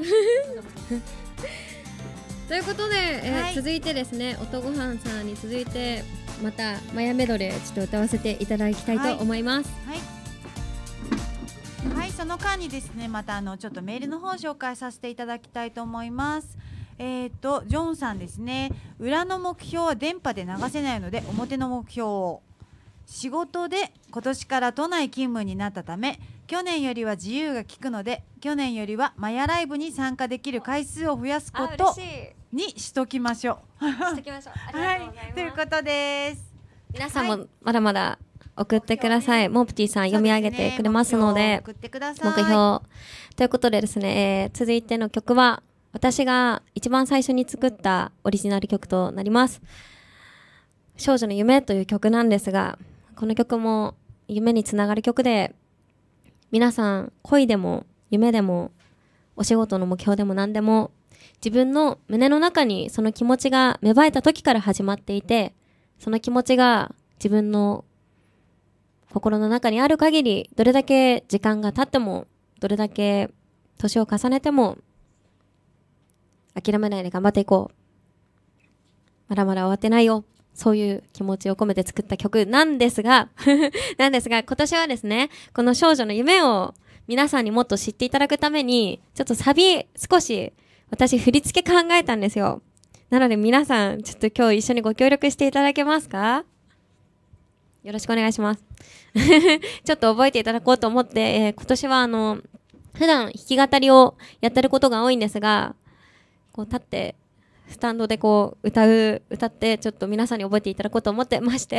[SPEAKER 2] ということで、えーはい、続いてですね、男はんさんに続いてまたマヤメドレーちょっと歌わせていただきたいと思います。
[SPEAKER 3] はいはいはい、その間にですね、またあのちょっとメールの方を紹介させていただきたいと思います。えーとジョンさんですね、裏の目標は電波で流せないので表の目標を。仕事で今年から都内勤務になったため、去年よりは自由が利くので、去年よりはマヤライブに参加できる回数を増やすことにしときましょう。
[SPEAKER 2] しときましょう。ありがとうございます。
[SPEAKER 3] はい、ということです。
[SPEAKER 2] 皆さんもまだまだ送ってください。モンプティさん読み上げてくれますので、
[SPEAKER 3] 目標
[SPEAKER 2] ということでですね、えー、続いての曲は私が一番最初に作ったオリジナル曲となります。少女の夢という曲なんですが、この曲も夢につながる曲で、皆さん恋でも夢でもお仕事の目標でも何でも、自分の胸の中にその気持ちが芽生えた時から始まっていて、その気持ちが自分の心の中にある限り、どれだけ時間が経っても、どれだけ年を重ねても諦めないで頑張っていこう、まだまだ終わってないよ、そういう気持ちを込めて作った曲なんですがなんですが、今年はですね、この少女の夢を皆さんにもっと知っていただくために、ちょっとサビ少し私振り付け考えたんですよ。なので皆さんちょっと今日一緒にご協力していただけますか？よろしくお願いしますちょっと覚えていただこうと思って、えー、今年はあの普段弾き語りをやってることが多いんですが、こう立ってスタンドでこう歌う歌ってちょっと皆さんに覚えていただこうと思ってまして、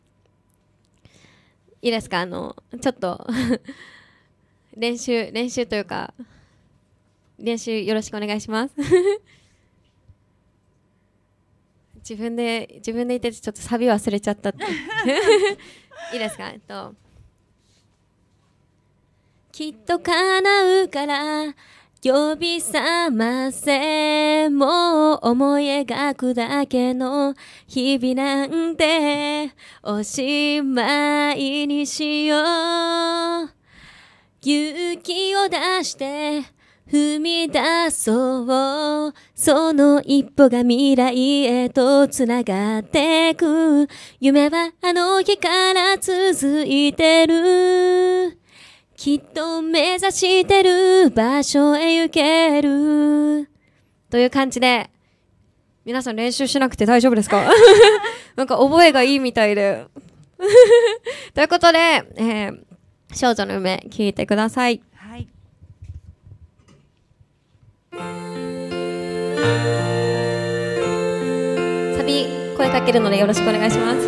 [SPEAKER 2] いいですか？あのちょっと練習練習というか練習よろしくお願いします自分で自分で言っててちょっとサビ忘れちゃったっていいですか？えっときっと叶うから呼び覚ませ、もう思い描くだけの日々なんておしまいにしよう。勇気を出して踏み出そう、その一歩が未来へとつながってく。夢はあの日から続いてる、きっと目指してる場所へ行けるという感じで、皆さん練習しなくて大丈夫ですかなんか覚えがいいみたいでということで、えー、少女の夢聞いてください。
[SPEAKER 3] はい、
[SPEAKER 2] サビ声かけるのでよろしくお願いします。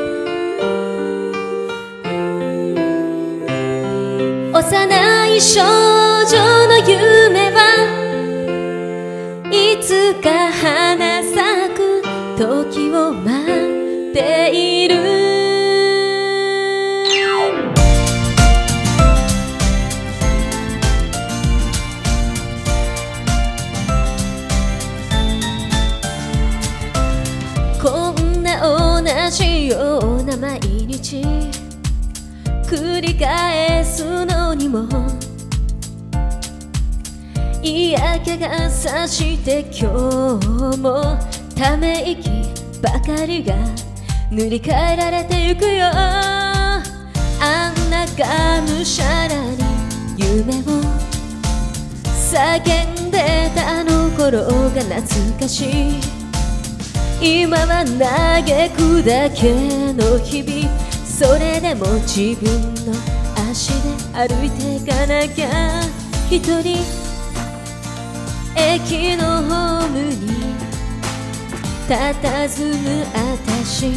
[SPEAKER 2] 幼い少女の夢はいつか花咲く時を待っている。
[SPEAKER 1] 日繰り返すのにも嫌気がさして今日もため息ばかりが塗り替えられてゆくよ。あんながむしゃらに夢を叫んでたあの頃が懐かしい。今は嘆くだけの日々、それでも自分の足で歩いていかなきゃ。一人駅のホームに佇む私、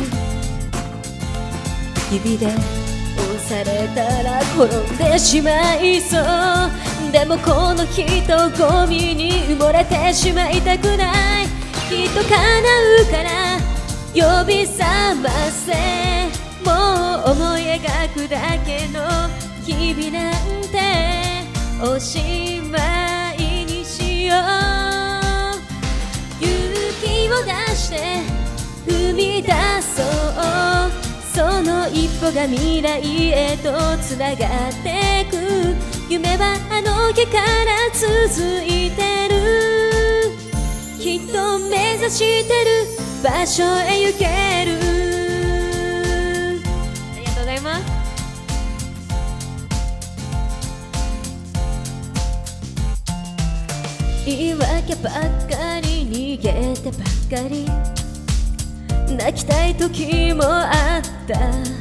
[SPEAKER 1] 指で押されたら転んでしまいそう。でもこの人ゴミに埋もれてしまいたくない。きっと叶うから呼び覚ませ。もう思い描くだけの日々なんておしまいにしよう。勇気を出して踏み出そう。その一歩が未来へとつながってく。夢はあの日から続いてる。きっと目指してる場所へ行ける。ありがとうございます。言い訳ばっかり逃げてばっかり泣きたい時もあった。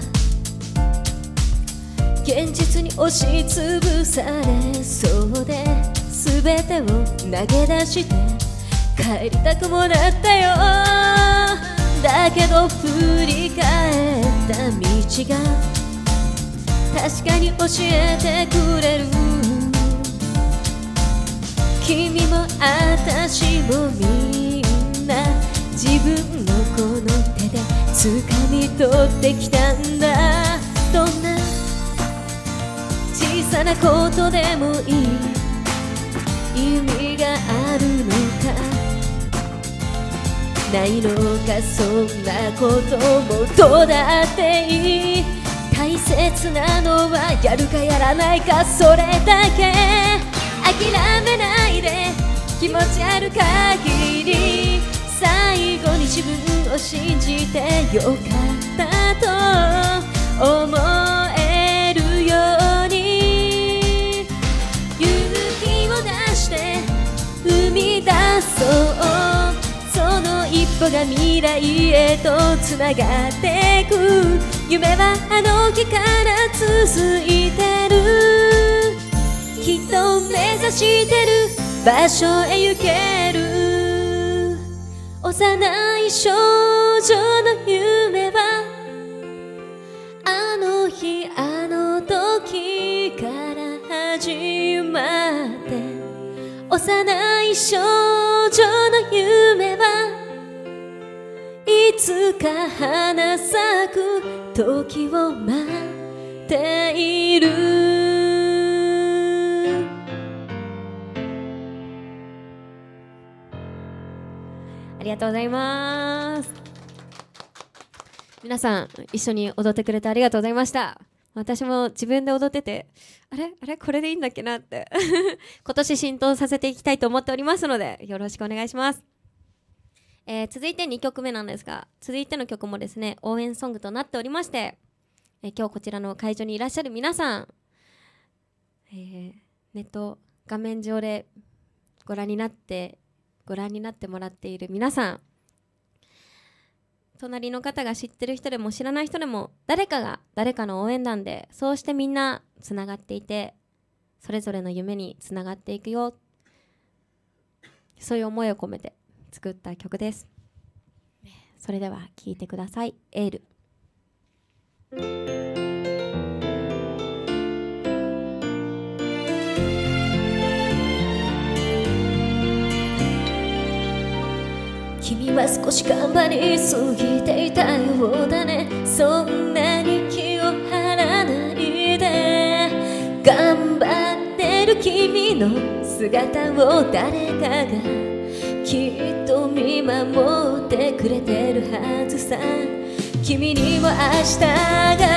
[SPEAKER 1] 現実に押しつぶされそうで全てを投げ出して帰りたくもなったよ。だけど振り返った道が確かに教えてくれる。君も私もみんな自分のこの手で掴み取ってきたんだ。どんな小さなことでもいい意味があるのかないのか、そんなこともどうだっていい。大切なのはやるかやらないか、それだけ。諦めないで気持ちある限り最後に自分を信じてよかったと思えるように勇気を出して踏み出そう。その一歩が未来へとつながってく。夢はあの日から続いてる。きっと目指してる場所へ行ける。幼い少女の夢はあの日あの時から始まって、幼い少女の夢はいつか花咲く時を待っている。ありがとうございます。皆さん一緒に踊ってくれてありがとうございました。私も自分で踊っててあれあれこれでいいんだっけなって今年浸透させていきたいと思っておりますのでよろしくお願いします。えー、続いてにきょくめなんですが、続いての曲もですね応援ソングとなっておりまして、えー、今日こちらの会場にいらっしゃる皆さん、えー、ネット画面上でご覧になってご覧になってもらっている皆さん、隣の方が知ってる人でも知らない人でも誰かが誰かの応援団でそうしてみんなつながっていてそれぞれの夢につながっていくよ、そういう思いを込めて作った曲です。それでは聴いてください。エール。君は少し頑張りすぎていたようだね。そんなに気を張らないで、頑張ってる君の姿を誰かがきっと見守ってくれてるはずさ。君にも明日が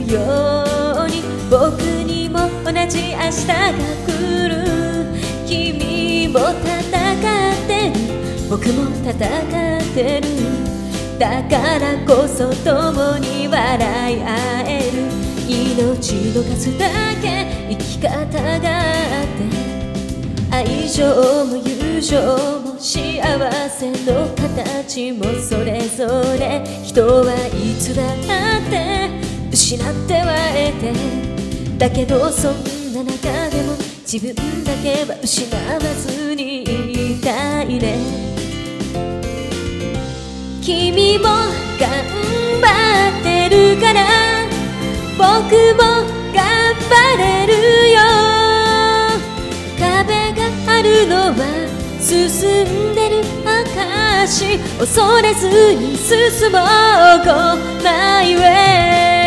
[SPEAKER 1] ように僕にも同じ明日が来る。君も戦ってる、僕も戦ってる。だからこそ共に笑い合える。命の数だけ生き方があって、愛情も友情も幸せの形もそれぞれ。人はいつだって失っては得て、だけどそんな中でも自分だけは失わずにいたいね。君も頑張ってるから僕も頑張れるよ。壁があるのは進んでる証、恐れずに進もう Go my way。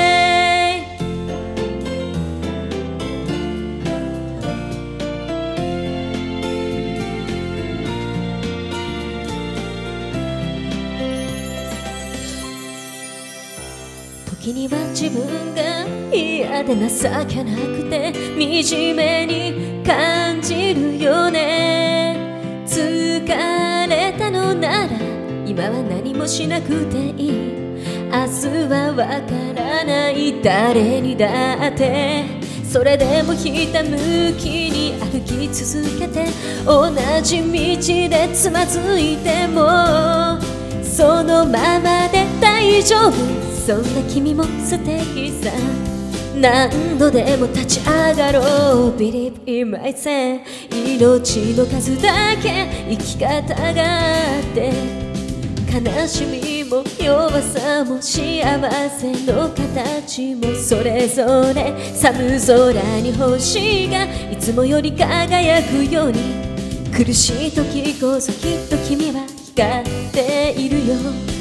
[SPEAKER 1] 時には自分が嫌で情けなくて惨めに感じるよね。疲れたのなら今は何もしなくていい。明日はわからない誰にだって。それでもひたむきに歩き続けて、同じ道でつまずいてもそのままで大丈夫。そんな君も素敵さ。何度でも立ち上がろう Believe in myself。 命の数だけ生き方があって、悲しみも弱さも幸せの形もそれぞれ。寒空に星がいつもより輝くように、苦しい時こそきっと君は光っているよ。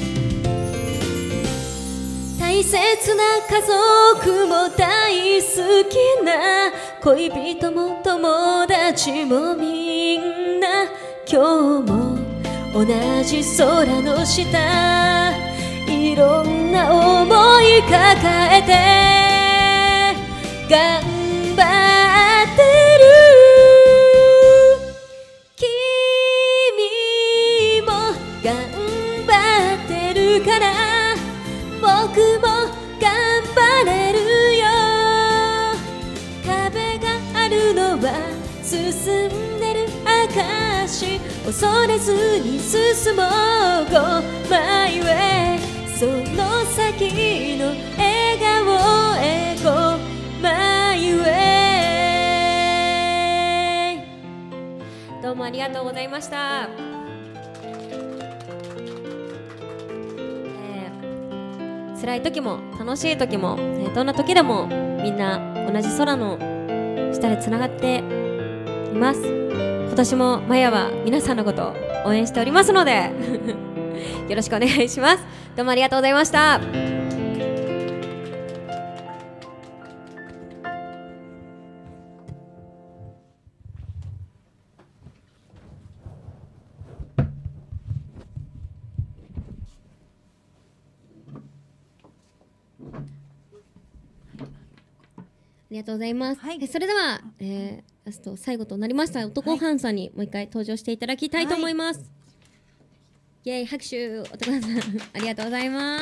[SPEAKER 1] 大切な家族も大好きな恋人も友達もみんな今日も同じ空の下、いろんな思い抱えて頑張ってる。君も頑張ってるから僕も頑張れるよ。壁があるのは進んでる証、恐れずに進もう Go my way。 その先の笑顔へ Go my way。
[SPEAKER 2] どうもありがとうございました。辛い時も楽しい時も、えー、どんな時でもみんな同じ空の下でつながっています。今年もマヤは皆さんのことを応援しておりますのでよろしくお願いします。どうもありがとうございました。ありがとうございます。はい、それでは、えー、ラスト最後となりました男ハンさんにもう一回登場していただきたいと思います。はい、イエーイ拍手。男ハンさんありがとうございます。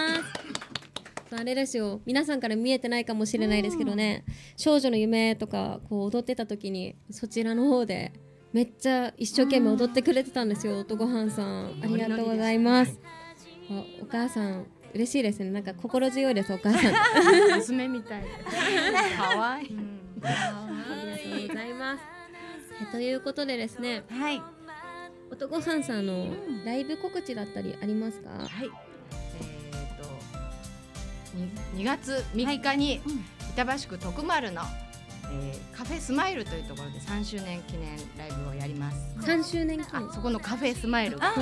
[SPEAKER 2] あれですよ、皆さんから見えてないかもしれないですけどね、少女の夢とかこう踊ってた時にそちらの方でめっちゃ一生懸命踊ってくれてたんですよ。男ハンさんありがとうございます。あ、お母さん嬉しいですね。なんか心強いです。お母さん
[SPEAKER 4] 娘みたいで可愛い。
[SPEAKER 2] ありがとうございます。えということでですね、
[SPEAKER 3] はい、
[SPEAKER 2] 男ハンさんのライブ告知だったりありますか？
[SPEAKER 4] はい、えー、と にがつみっかに板橋区徳丸の、えー、カフェスマイルというところでさんしゅうねん記念ライブをやります。
[SPEAKER 2] さんしゅうねん記念、
[SPEAKER 4] そこのカフェスマイルが、はい、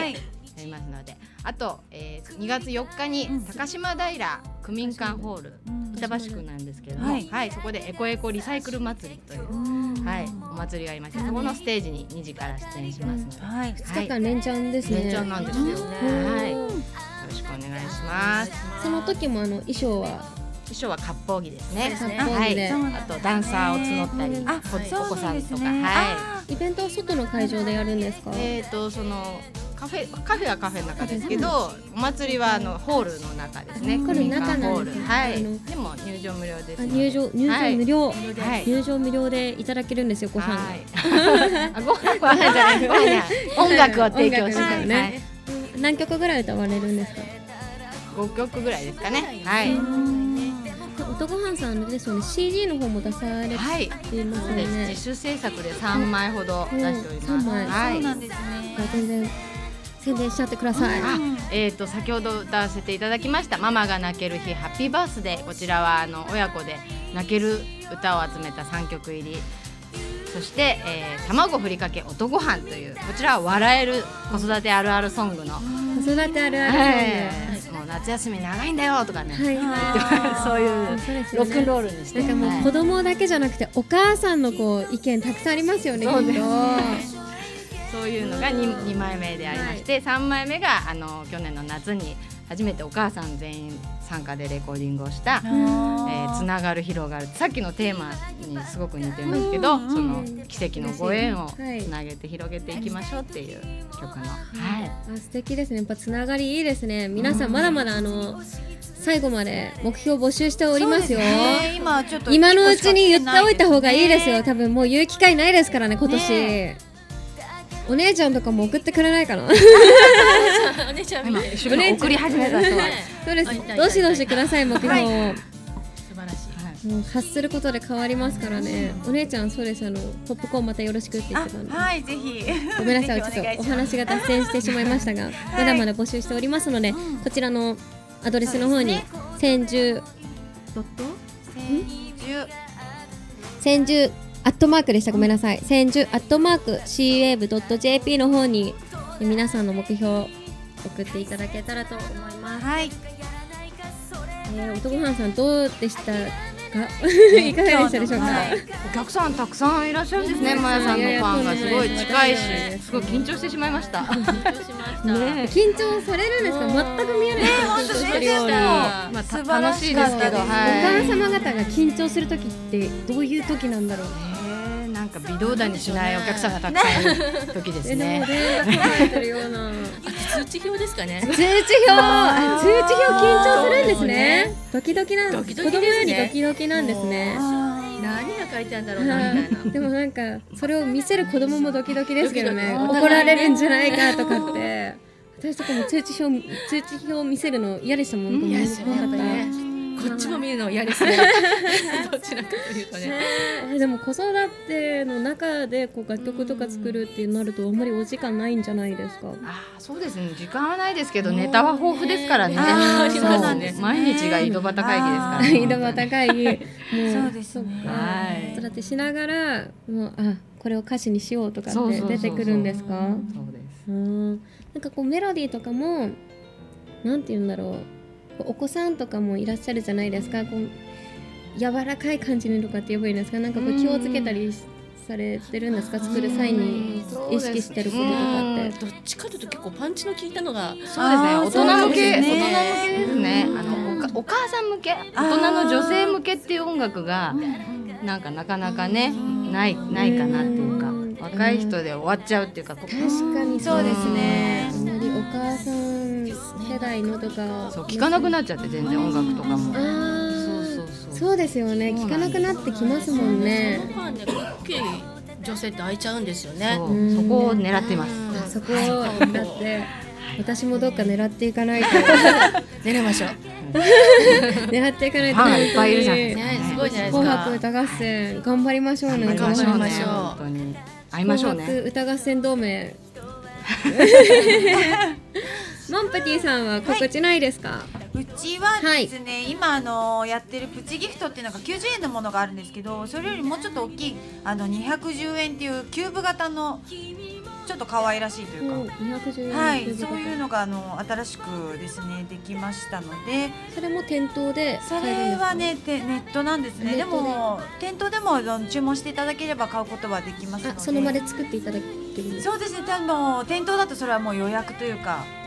[SPEAKER 4] やりますので、あと、えー、にがつよっかに高島平区民館ホール、板橋区なんですけれども、はいはい、そこでエコエコリサイクル祭りという、はい、お祭りがありまして、そこのステージににじから出演しますので、はい、
[SPEAKER 2] ふつかかん連チャンですね。
[SPEAKER 4] 連チャンなんですよね。はい、よろしくお願いします。
[SPEAKER 2] その時もあの衣装は
[SPEAKER 4] 衣装は割烹着ですね。
[SPEAKER 2] 割
[SPEAKER 4] は
[SPEAKER 2] 烹着で
[SPEAKER 4] い。あとダンサーを募ったり、
[SPEAKER 3] あ
[SPEAKER 4] お
[SPEAKER 3] そう
[SPEAKER 4] 子さんとか、
[SPEAKER 3] なんですね。
[SPEAKER 4] は
[SPEAKER 2] イベントは外の会場でやるんですか？
[SPEAKER 4] い。えっとそのカフェカフェはカフェの中ですけど、お祭りはあのホールの中ですね。
[SPEAKER 2] ホールの中なんですね
[SPEAKER 4] はい。
[SPEAKER 2] あの
[SPEAKER 4] でも入場無料です
[SPEAKER 2] あ
[SPEAKER 4] ので。
[SPEAKER 2] 入場入場無料、
[SPEAKER 4] はい。
[SPEAKER 2] 入場無料でいただけるんですよ、ご飯が。
[SPEAKER 4] はい。あご飯ご飯じゃないご飯じゃない音楽を提供して
[SPEAKER 2] 音楽ですよね
[SPEAKER 4] ね。
[SPEAKER 2] 何曲ぐらい歌われるんですか？
[SPEAKER 4] ごきょくぐらいですかね。はい。
[SPEAKER 2] 音ごはんさんですよね、シーディー の方も出されてい
[SPEAKER 4] はい。
[SPEAKER 2] ます
[SPEAKER 4] そう
[SPEAKER 2] よ
[SPEAKER 4] です。
[SPEAKER 2] ね。
[SPEAKER 4] 自主制作で三枚ほど出しております。
[SPEAKER 2] うん三枚
[SPEAKER 4] はい。
[SPEAKER 3] そうなんですね。
[SPEAKER 2] 全然宣伝しちゃってください。
[SPEAKER 4] あ、えっ、と先ほど歌わせていただきましたママが泣ける日ハッピーバースデー、こちらはあの親子で泣ける歌を集めたさんきょく入り、そして、えー、卵ふりかけ音ごはんというこちらは笑える子育てあるあるソングの、
[SPEAKER 2] 子育てあるあるソング。
[SPEAKER 4] はいもう夏休み長いんだよとかね、
[SPEAKER 2] はい
[SPEAKER 4] そういう
[SPEAKER 2] そうですよね
[SPEAKER 4] ロックンロールにして、
[SPEAKER 2] なんかもう子供だけじゃなくてお母さんのこう意見たくさんありますよね。
[SPEAKER 4] そうです
[SPEAKER 2] きっと
[SPEAKER 4] そういうのが 2, にまいめでありまして、さんまいめがあの去年の夏に初めてお母さん全員参加でレコーディングをした「えーつながる広がる」さっきのテーマにすごく似てるんですけど、その奇跡のご縁をつなげて広げていきましょうっていう曲の、はい
[SPEAKER 2] あ素敵ですね。やっぱつながりいいですね。皆さんまだまだあの最後まで目標募集しておりますよ。
[SPEAKER 3] ね今ちょっと
[SPEAKER 2] 今のうちに言っておいた方がいいですよ。多分もう言う機会ないですからね、今年。お姉ちゃんとかも送ってくれないかな。
[SPEAKER 6] お姉ちゃんみたい
[SPEAKER 4] 一生懸命送り始めた人は
[SPEAKER 2] そうです
[SPEAKER 6] あいたいたいた。
[SPEAKER 2] どしどしください、目標を。
[SPEAKER 6] 素晴らしい。
[SPEAKER 2] もう発することで変わりますからね。お姉ちゃん、そうです。あのポップコーンまたよろしくって言ってたんで。
[SPEAKER 3] あはいぜひ。
[SPEAKER 2] ごめんなさい、ちょっとお話が脱線してしまいましたが、まだまだ募集しておりますので、こちらのアドレスの方に千住ドット千住アットマークでした。ごめんなさい。千住アットマーク シーウェーブドットジェーピー の方に皆さんの目標を送っていただけたらと思います。
[SPEAKER 3] はい。
[SPEAKER 2] えー、おとごはんさんどうでしたか？いかがでしたでしょうか？
[SPEAKER 4] お客さんたくさんいらっしゃるんですね。まやさんのファンがすごい近いし、すごい緊張してしまいました。
[SPEAKER 6] 緊張しました。
[SPEAKER 2] ね緊張されるんですか？全く見えない。緊張してるように。
[SPEAKER 4] まあた楽しいですけど、
[SPEAKER 2] お
[SPEAKER 4] はい。
[SPEAKER 2] 母様方が緊張する時ってどういう時なんだろう。
[SPEAKER 4] えーなんか微動だにしないお客さんがたくさんいる時です
[SPEAKER 2] えでも
[SPEAKER 4] ね。
[SPEAKER 2] ね、考えてるような。
[SPEAKER 6] 通知表ですかね。
[SPEAKER 2] 通知表、あ通知表緊張するんですね。ドキドキなん、
[SPEAKER 6] ドキドキ
[SPEAKER 2] 子供
[SPEAKER 6] ですね
[SPEAKER 2] よりドキドキなんですね。
[SPEAKER 6] 何が書いてあるんだろうなみたいな。
[SPEAKER 2] でもなんかそれを見せる子供もドキドキですけどね。
[SPEAKER 6] ドキドキ
[SPEAKER 2] 怒られるんじゃないかとかって。私とかも通知表通知表見せるの嫌でしたもん。
[SPEAKER 6] 嫌ですよね、やっぱり
[SPEAKER 2] ね。
[SPEAKER 6] ね。こっちも見るの嫌ですね。どちらかというとね。
[SPEAKER 2] えでも子育ての中でこう楽曲とか作るってなるとあんまりお時間ないんじゃないですか？
[SPEAKER 4] あーそうですね。時間はないですけどネタは豊富ですからね。
[SPEAKER 3] あー
[SPEAKER 4] そう
[SPEAKER 3] そうなんですね
[SPEAKER 4] 毎日が井戸端会議ですからね。
[SPEAKER 2] 井戸端会議。も
[SPEAKER 3] そうですね
[SPEAKER 2] そっか
[SPEAKER 4] はい
[SPEAKER 2] 子育てしながらもうあこれを歌詞にしようとかって
[SPEAKER 4] そうそうそうそう
[SPEAKER 2] 出てくるんですか？
[SPEAKER 4] そうです。
[SPEAKER 2] うんなんかこうメロディーとかもなんて言うんだろう。お子さんとかもいらっしゃるじゃないですか。こう柔らかい感じにとかって言えばいいんですか？なんかこう気をつけたりされてるんですか？作る際に意識してることとかって。
[SPEAKER 6] どっちかというと結構パンチの効いたのが。
[SPEAKER 4] そうですね。
[SPEAKER 3] あー
[SPEAKER 4] 大人向け、大人向
[SPEAKER 3] そうですね
[SPEAKER 4] けですね。あのおかお母さん向け、大人の女性向けっていう音楽がなんかなかなかねないないかなっていうか、若い人で終わっちゃうっていうか、こ
[SPEAKER 2] 確かに
[SPEAKER 3] そうですね
[SPEAKER 2] あんまりお母さん世代のとか
[SPEAKER 4] そう聞かなくなっちゃって全然音楽とかも。
[SPEAKER 2] あー
[SPEAKER 4] そうそうそう。
[SPEAKER 2] そうですよね。聞かなくなってきますもんね。
[SPEAKER 6] ファンで大きい女性って開いちゃうんですよね。
[SPEAKER 4] そううんそこを狙ってます。
[SPEAKER 2] あそこをだって私もどっか狙っていかないと
[SPEAKER 6] 出れましょう。
[SPEAKER 2] 狙っていかないと
[SPEAKER 4] ファンがいっぱいいるじゃないですか。
[SPEAKER 6] ね、すごいじゃないです
[SPEAKER 2] 紅
[SPEAKER 6] か。
[SPEAKER 2] 白歌合戦頑張りましょうね。
[SPEAKER 4] 頑張りましょうね。
[SPEAKER 6] 頑張りましょう
[SPEAKER 4] 本当に会いましょう
[SPEAKER 2] 紅
[SPEAKER 4] ね。
[SPEAKER 2] 白歌合戦同盟モンペティさんは告知ないですか？
[SPEAKER 3] うちはですね、今あのやってるプチギフトっていうのがきゅうじゅうえんのものがあるんですけど、それよりもうちょっと大きいあのにひゃくじゅうえんっていうキューブ型のちょっと可愛らしいというか、
[SPEAKER 2] もうにひゃくじゅうえん
[SPEAKER 3] はい、
[SPEAKER 2] ということ
[SPEAKER 3] そういうのがあの新しくですねできましたので、
[SPEAKER 2] それも店頭で
[SPEAKER 3] そ
[SPEAKER 2] 買えるんですか？
[SPEAKER 3] れはねてネットなんですね。で
[SPEAKER 2] ネットで
[SPEAKER 3] も店頭でもあの注文していただければ買うことはできますので。
[SPEAKER 2] あその場で作っていただけるんですか？
[SPEAKER 3] そうですね。多分店頭だとそれはもう予約というか、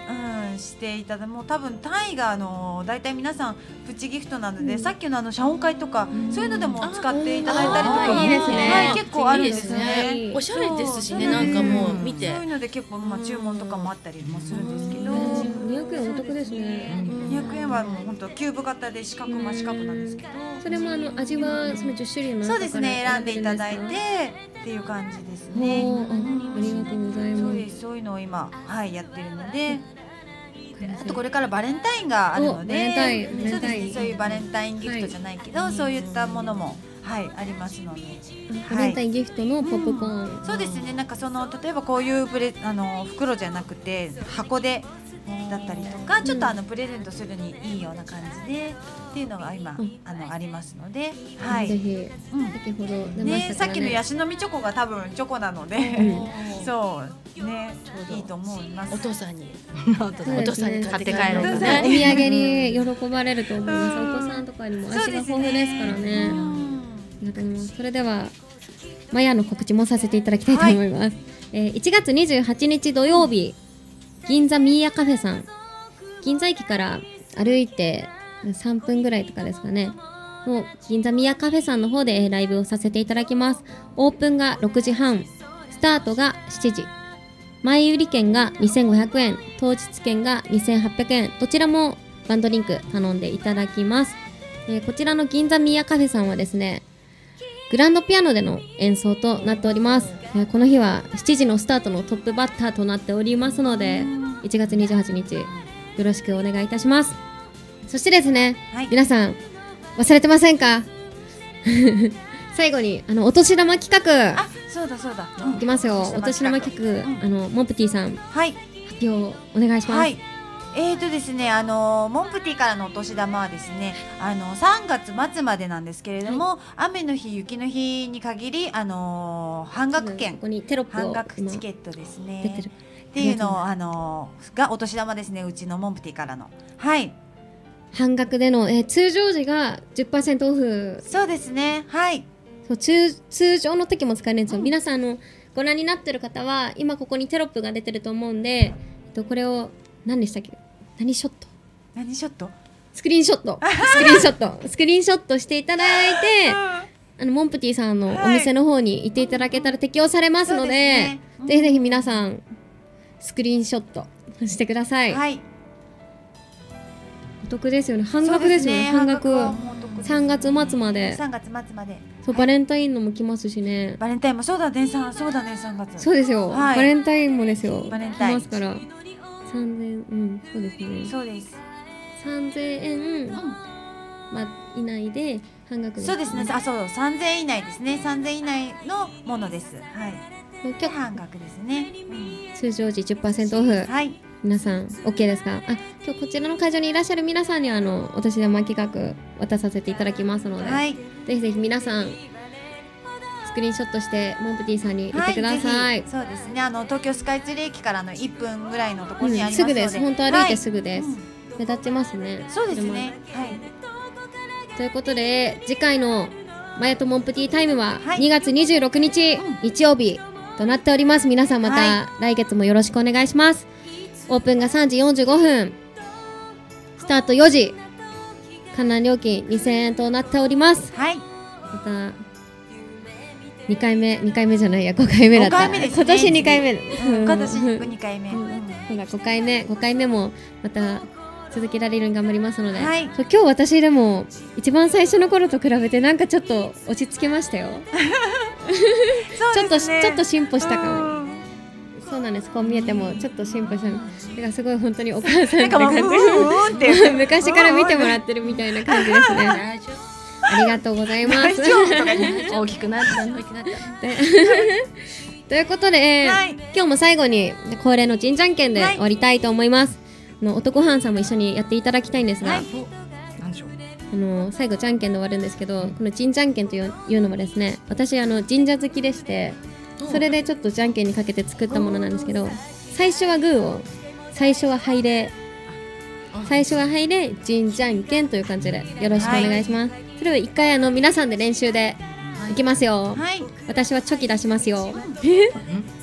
[SPEAKER 3] うん、していただもう多分タイがあのだいたい皆さんプチギフトなので、さっきのあの謝恩会とかそういうのでも使っていただいたりとかも、
[SPEAKER 2] いいですね、
[SPEAKER 3] はい、結構あるんです
[SPEAKER 6] いい
[SPEAKER 3] ね。
[SPEAKER 6] ですねおしゃれですしね、なんかもう見て
[SPEAKER 3] そういうので結構まあ注文とかもあったりもするんですけど、
[SPEAKER 2] にひゃくえんお得ですね。
[SPEAKER 3] にひゃくえんはもう本当キューブ型で四角真四角なんですけど、
[SPEAKER 2] それもあの味はそのじゅっ種類の中から
[SPEAKER 3] そうですね、選んでいただいてっていう感じですね。
[SPEAKER 2] ほう、あ、ありがとうございます。
[SPEAKER 3] そうです、そういうのを今はいやってるので。あとこれからバレンタインがあるので、
[SPEAKER 2] バレンタインバレ
[SPEAKER 3] そう
[SPEAKER 2] ンタイン
[SPEAKER 3] ですね、そういうバレンタインギフトじゃないけど、そういったものもはいありますので、
[SPEAKER 2] バレンタインギフトのポップコーン、
[SPEAKER 3] そうですね、なんかその例えばこういうプレあの袋じゃなくて箱でだったりとか、ちょっとあのプレゼントするにいいような感じでっていうのが今、あのありますので、はい。
[SPEAKER 2] ぜひ、
[SPEAKER 3] うん
[SPEAKER 2] 先ほど出ま
[SPEAKER 3] ね、
[SPEAKER 2] したからね。
[SPEAKER 3] さっきのヤシの実チョコが多分チョコなので、そうね、いいと思います。
[SPEAKER 6] お父さんに
[SPEAKER 2] そうですね
[SPEAKER 6] お父さんに買って帰ろうか
[SPEAKER 2] お土
[SPEAKER 6] ね。
[SPEAKER 2] 産に喜ばれると思います。お子さんとかにも味が豊富ですからね。ありがとうございます。それではマヤの告知もさせていただきたいと思います。えーいちがつにじゅうはちにち土曜日、銀座ミーヤカフェさん、銀座駅から歩いてさんぷんぐらいとかですかね。の銀座ミーヤカフェさんの方でえーライブをさせていただきます。オープンがろくじはん、スタートがしちじ。前売り券がにせんごひゃくえん、当日券がにせんはっぴゃくえん、どちらもバンドリンク頼んでいただきます。えーこちらの銀座ミーヤカフェさんはですね、グランドピアノでの演奏となっております。えーこの日はしちじのスタートのトップバッターとなっておりますので、いちがつにじゅうはちにちよろしくお願いいたします。そしてですね、
[SPEAKER 3] はい
[SPEAKER 2] 皆さん忘れてませんか最後にあのお年玉企画
[SPEAKER 3] あ、そうだそうだ。
[SPEAKER 2] いきますよ。お年玉
[SPEAKER 3] 企
[SPEAKER 2] 企画、
[SPEAKER 3] うん
[SPEAKER 2] あのモンプティさん
[SPEAKER 3] はい。
[SPEAKER 2] 発表お願いします。
[SPEAKER 3] はい。えーとですね、あのモンプティからのお年玉はですね、あのさんがつまつまでなんですけれども、雨の日雪の日に限りあの半額
[SPEAKER 2] こ
[SPEAKER 3] 券、
[SPEAKER 2] こにテロップを
[SPEAKER 3] 半額
[SPEAKER 2] 今
[SPEAKER 3] チケットですね。
[SPEAKER 2] 出てる。
[SPEAKER 3] っていうのをあのがお年玉ですね、うちのモンプティからの。はい。
[SPEAKER 2] 半額での、えー通常時が じゅっパーセント オフ。
[SPEAKER 3] そうですね。はい。
[SPEAKER 2] そう通通常の時も使えるんですよ。
[SPEAKER 3] うん
[SPEAKER 2] 皆さんあのご覧になってる方は今ここにテロップが出てると思うんで、えっとこれを何でしたっけ？何ショット？
[SPEAKER 3] 何ショット？
[SPEAKER 2] スクリーンショット。スクリーンショット。スクリーンショットしていただいて、あのモンプティさんのお店の方に行っていただけたら適用されますので、
[SPEAKER 3] そうですねうん
[SPEAKER 2] ぜひぜひ皆さんスクリーンショットしてください。
[SPEAKER 3] はい。
[SPEAKER 2] お得ですよね。半額ですよね。半額。
[SPEAKER 3] はもうお得です
[SPEAKER 2] さんがつ末まで。
[SPEAKER 3] さんがつ末まで。
[SPEAKER 2] そう、バレンタインのも来ますしね。
[SPEAKER 3] バレンタインもそうだね、さんそうだね、さんがつ。
[SPEAKER 2] そうですよ。
[SPEAKER 3] はい
[SPEAKER 2] バレンタインもですよ。
[SPEAKER 3] バレンタイン
[SPEAKER 2] 来ますから。さんぜん、うん、そうですね。
[SPEAKER 3] そうです。
[SPEAKER 2] さんぜんえん、まあ、以内で半額
[SPEAKER 3] そうですね。あ、そう、三千円以内ですね。三千円以内のものです。はい。
[SPEAKER 2] 今日
[SPEAKER 3] 半額ですね。うん
[SPEAKER 2] 通常時 じゅっパーセント オフ。
[SPEAKER 3] はい。
[SPEAKER 2] 皆さん OK ですか？あ、今日こちらの会場にいらっしゃる皆さんにはあのお年玉企画渡させていただきますので、
[SPEAKER 3] はい。
[SPEAKER 2] ぜひぜひ皆さんスクリーンショットしてモンプティさんに行ってください。
[SPEAKER 3] ぜひそうですね。あの東京スカイツリー駅からのいっぷんぐらいのところにあ
[SPEAKER 2] うん、
[SPEAKER 3] りますので、
[SPEAKER 2] すぐです。本当歩いてすぐです。
[SPEAKER 3] はい
[SPEAKER 2] 目立ってますね。
[SPEAKER 3] そうですね。はい。
[SPEAKER 2] ということで次回のマヤとモンプティタイムは
[SPEAKER 3] はい
[SPEAKER 2] にがつにじゅうろくにち、
[SPEAKER 3] うん
[SPEAKER 2] 日曜日となっております。皆さんまた
[SPEAKER 3] は
[SPEAKER 2] 来月もよろしくお願いします。オープンがさんじよんじゅうごふん、スタートよじ、観覧料金にせんえんとなっております。
[SPEAKER 3] はい。
[SPEAKER 2] またにかいめ、にかいめじゃないやごかいめだった。
[SPEAKER 3] ごかいめですね
[SPEAKER 2] 今年にかいめ。
[SPEAKER 3] うん今年
[SPEAKER 2] うん
[SPEAKER 3] にかいめ。
[SPEAKER 2] うん
[SPEAKER 3] うん
[SPEAKER 2] そうだごかいめ、ごかいめもまた続けられるように頑張りますので、
[SPEAKER 3] はい
[SPEAKER 2] そう今日私でも一番最初の頃と比べてなんかちょっと落ち着きましたよ。ちょっと、
[SPEAKER 3] そうですね。
[SPEAKER 2] ちょっと進歩したかも。
[SPEAKER 3] うん
[SPEAKER 2] そうなんです。こう見えてもちょっと進歩したの。だからすごい本当にお母さんって
[SPEAKER 3] なんかもう
[SPEAKER 2] 感
[SPEAKER 3] うーんって
[SPEAKER 2] じ。昔から見てもらってるみたいな感じですね。
[SPEAKER 6] 大丈
[SPEAKER 2] ありがとうございます。
[SPEAKER 3] 大丈夫とかね。
[SPEAKER 6] 夫大きくなった大きくなった
[SPEAKER 2] でということで、
[SPEAKER 3] はい
[SPEAKER 2] 今日も最後に恒例のジンジャン券で
[SPEAKER 3] はい
[SPEAKER 2] 終わりたいと思います。あの男はんさんも一緒にやっていただきたいんですが、
[SPEAKER 3] はい
[SPEAKER 6] なんでしょう
[SPEAKER 2] あの最後じゃんけんで終わるんですけど、このジンジャン券といういうのはですね、私あの神社好きでして、それでちょっとじゃんけんにかけて作ったものなんですけど、最初はグーを、最初はハイレー、最初はハイレー、ジンジャンケンという感じでよろしくお願いします。それを一回あの皆さんで練習でいきますよ。
[SPEAKER 3] はい。
[SPEAKER 2] 私はチョキ出しますよ。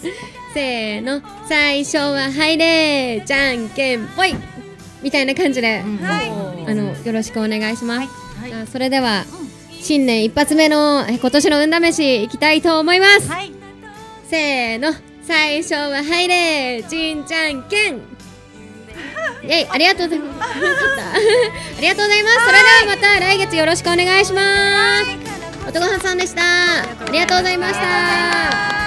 [SPEAKER 2] せーの、最初は入れじゃんけんぽいみたいな感じで、あのよろしくお願いします。じゃあそれでは新年一発目のえ今年の運試しいきたいと思います。
[SPEAKER 3] はい、
[SPEAKER 2] せーの、最初は入れじんじゃんけん。イェイ、ありがとうございます。ありがとうございます。それではまた来月よろしくお願いします。おとごはんさんでした。ありがとうございました。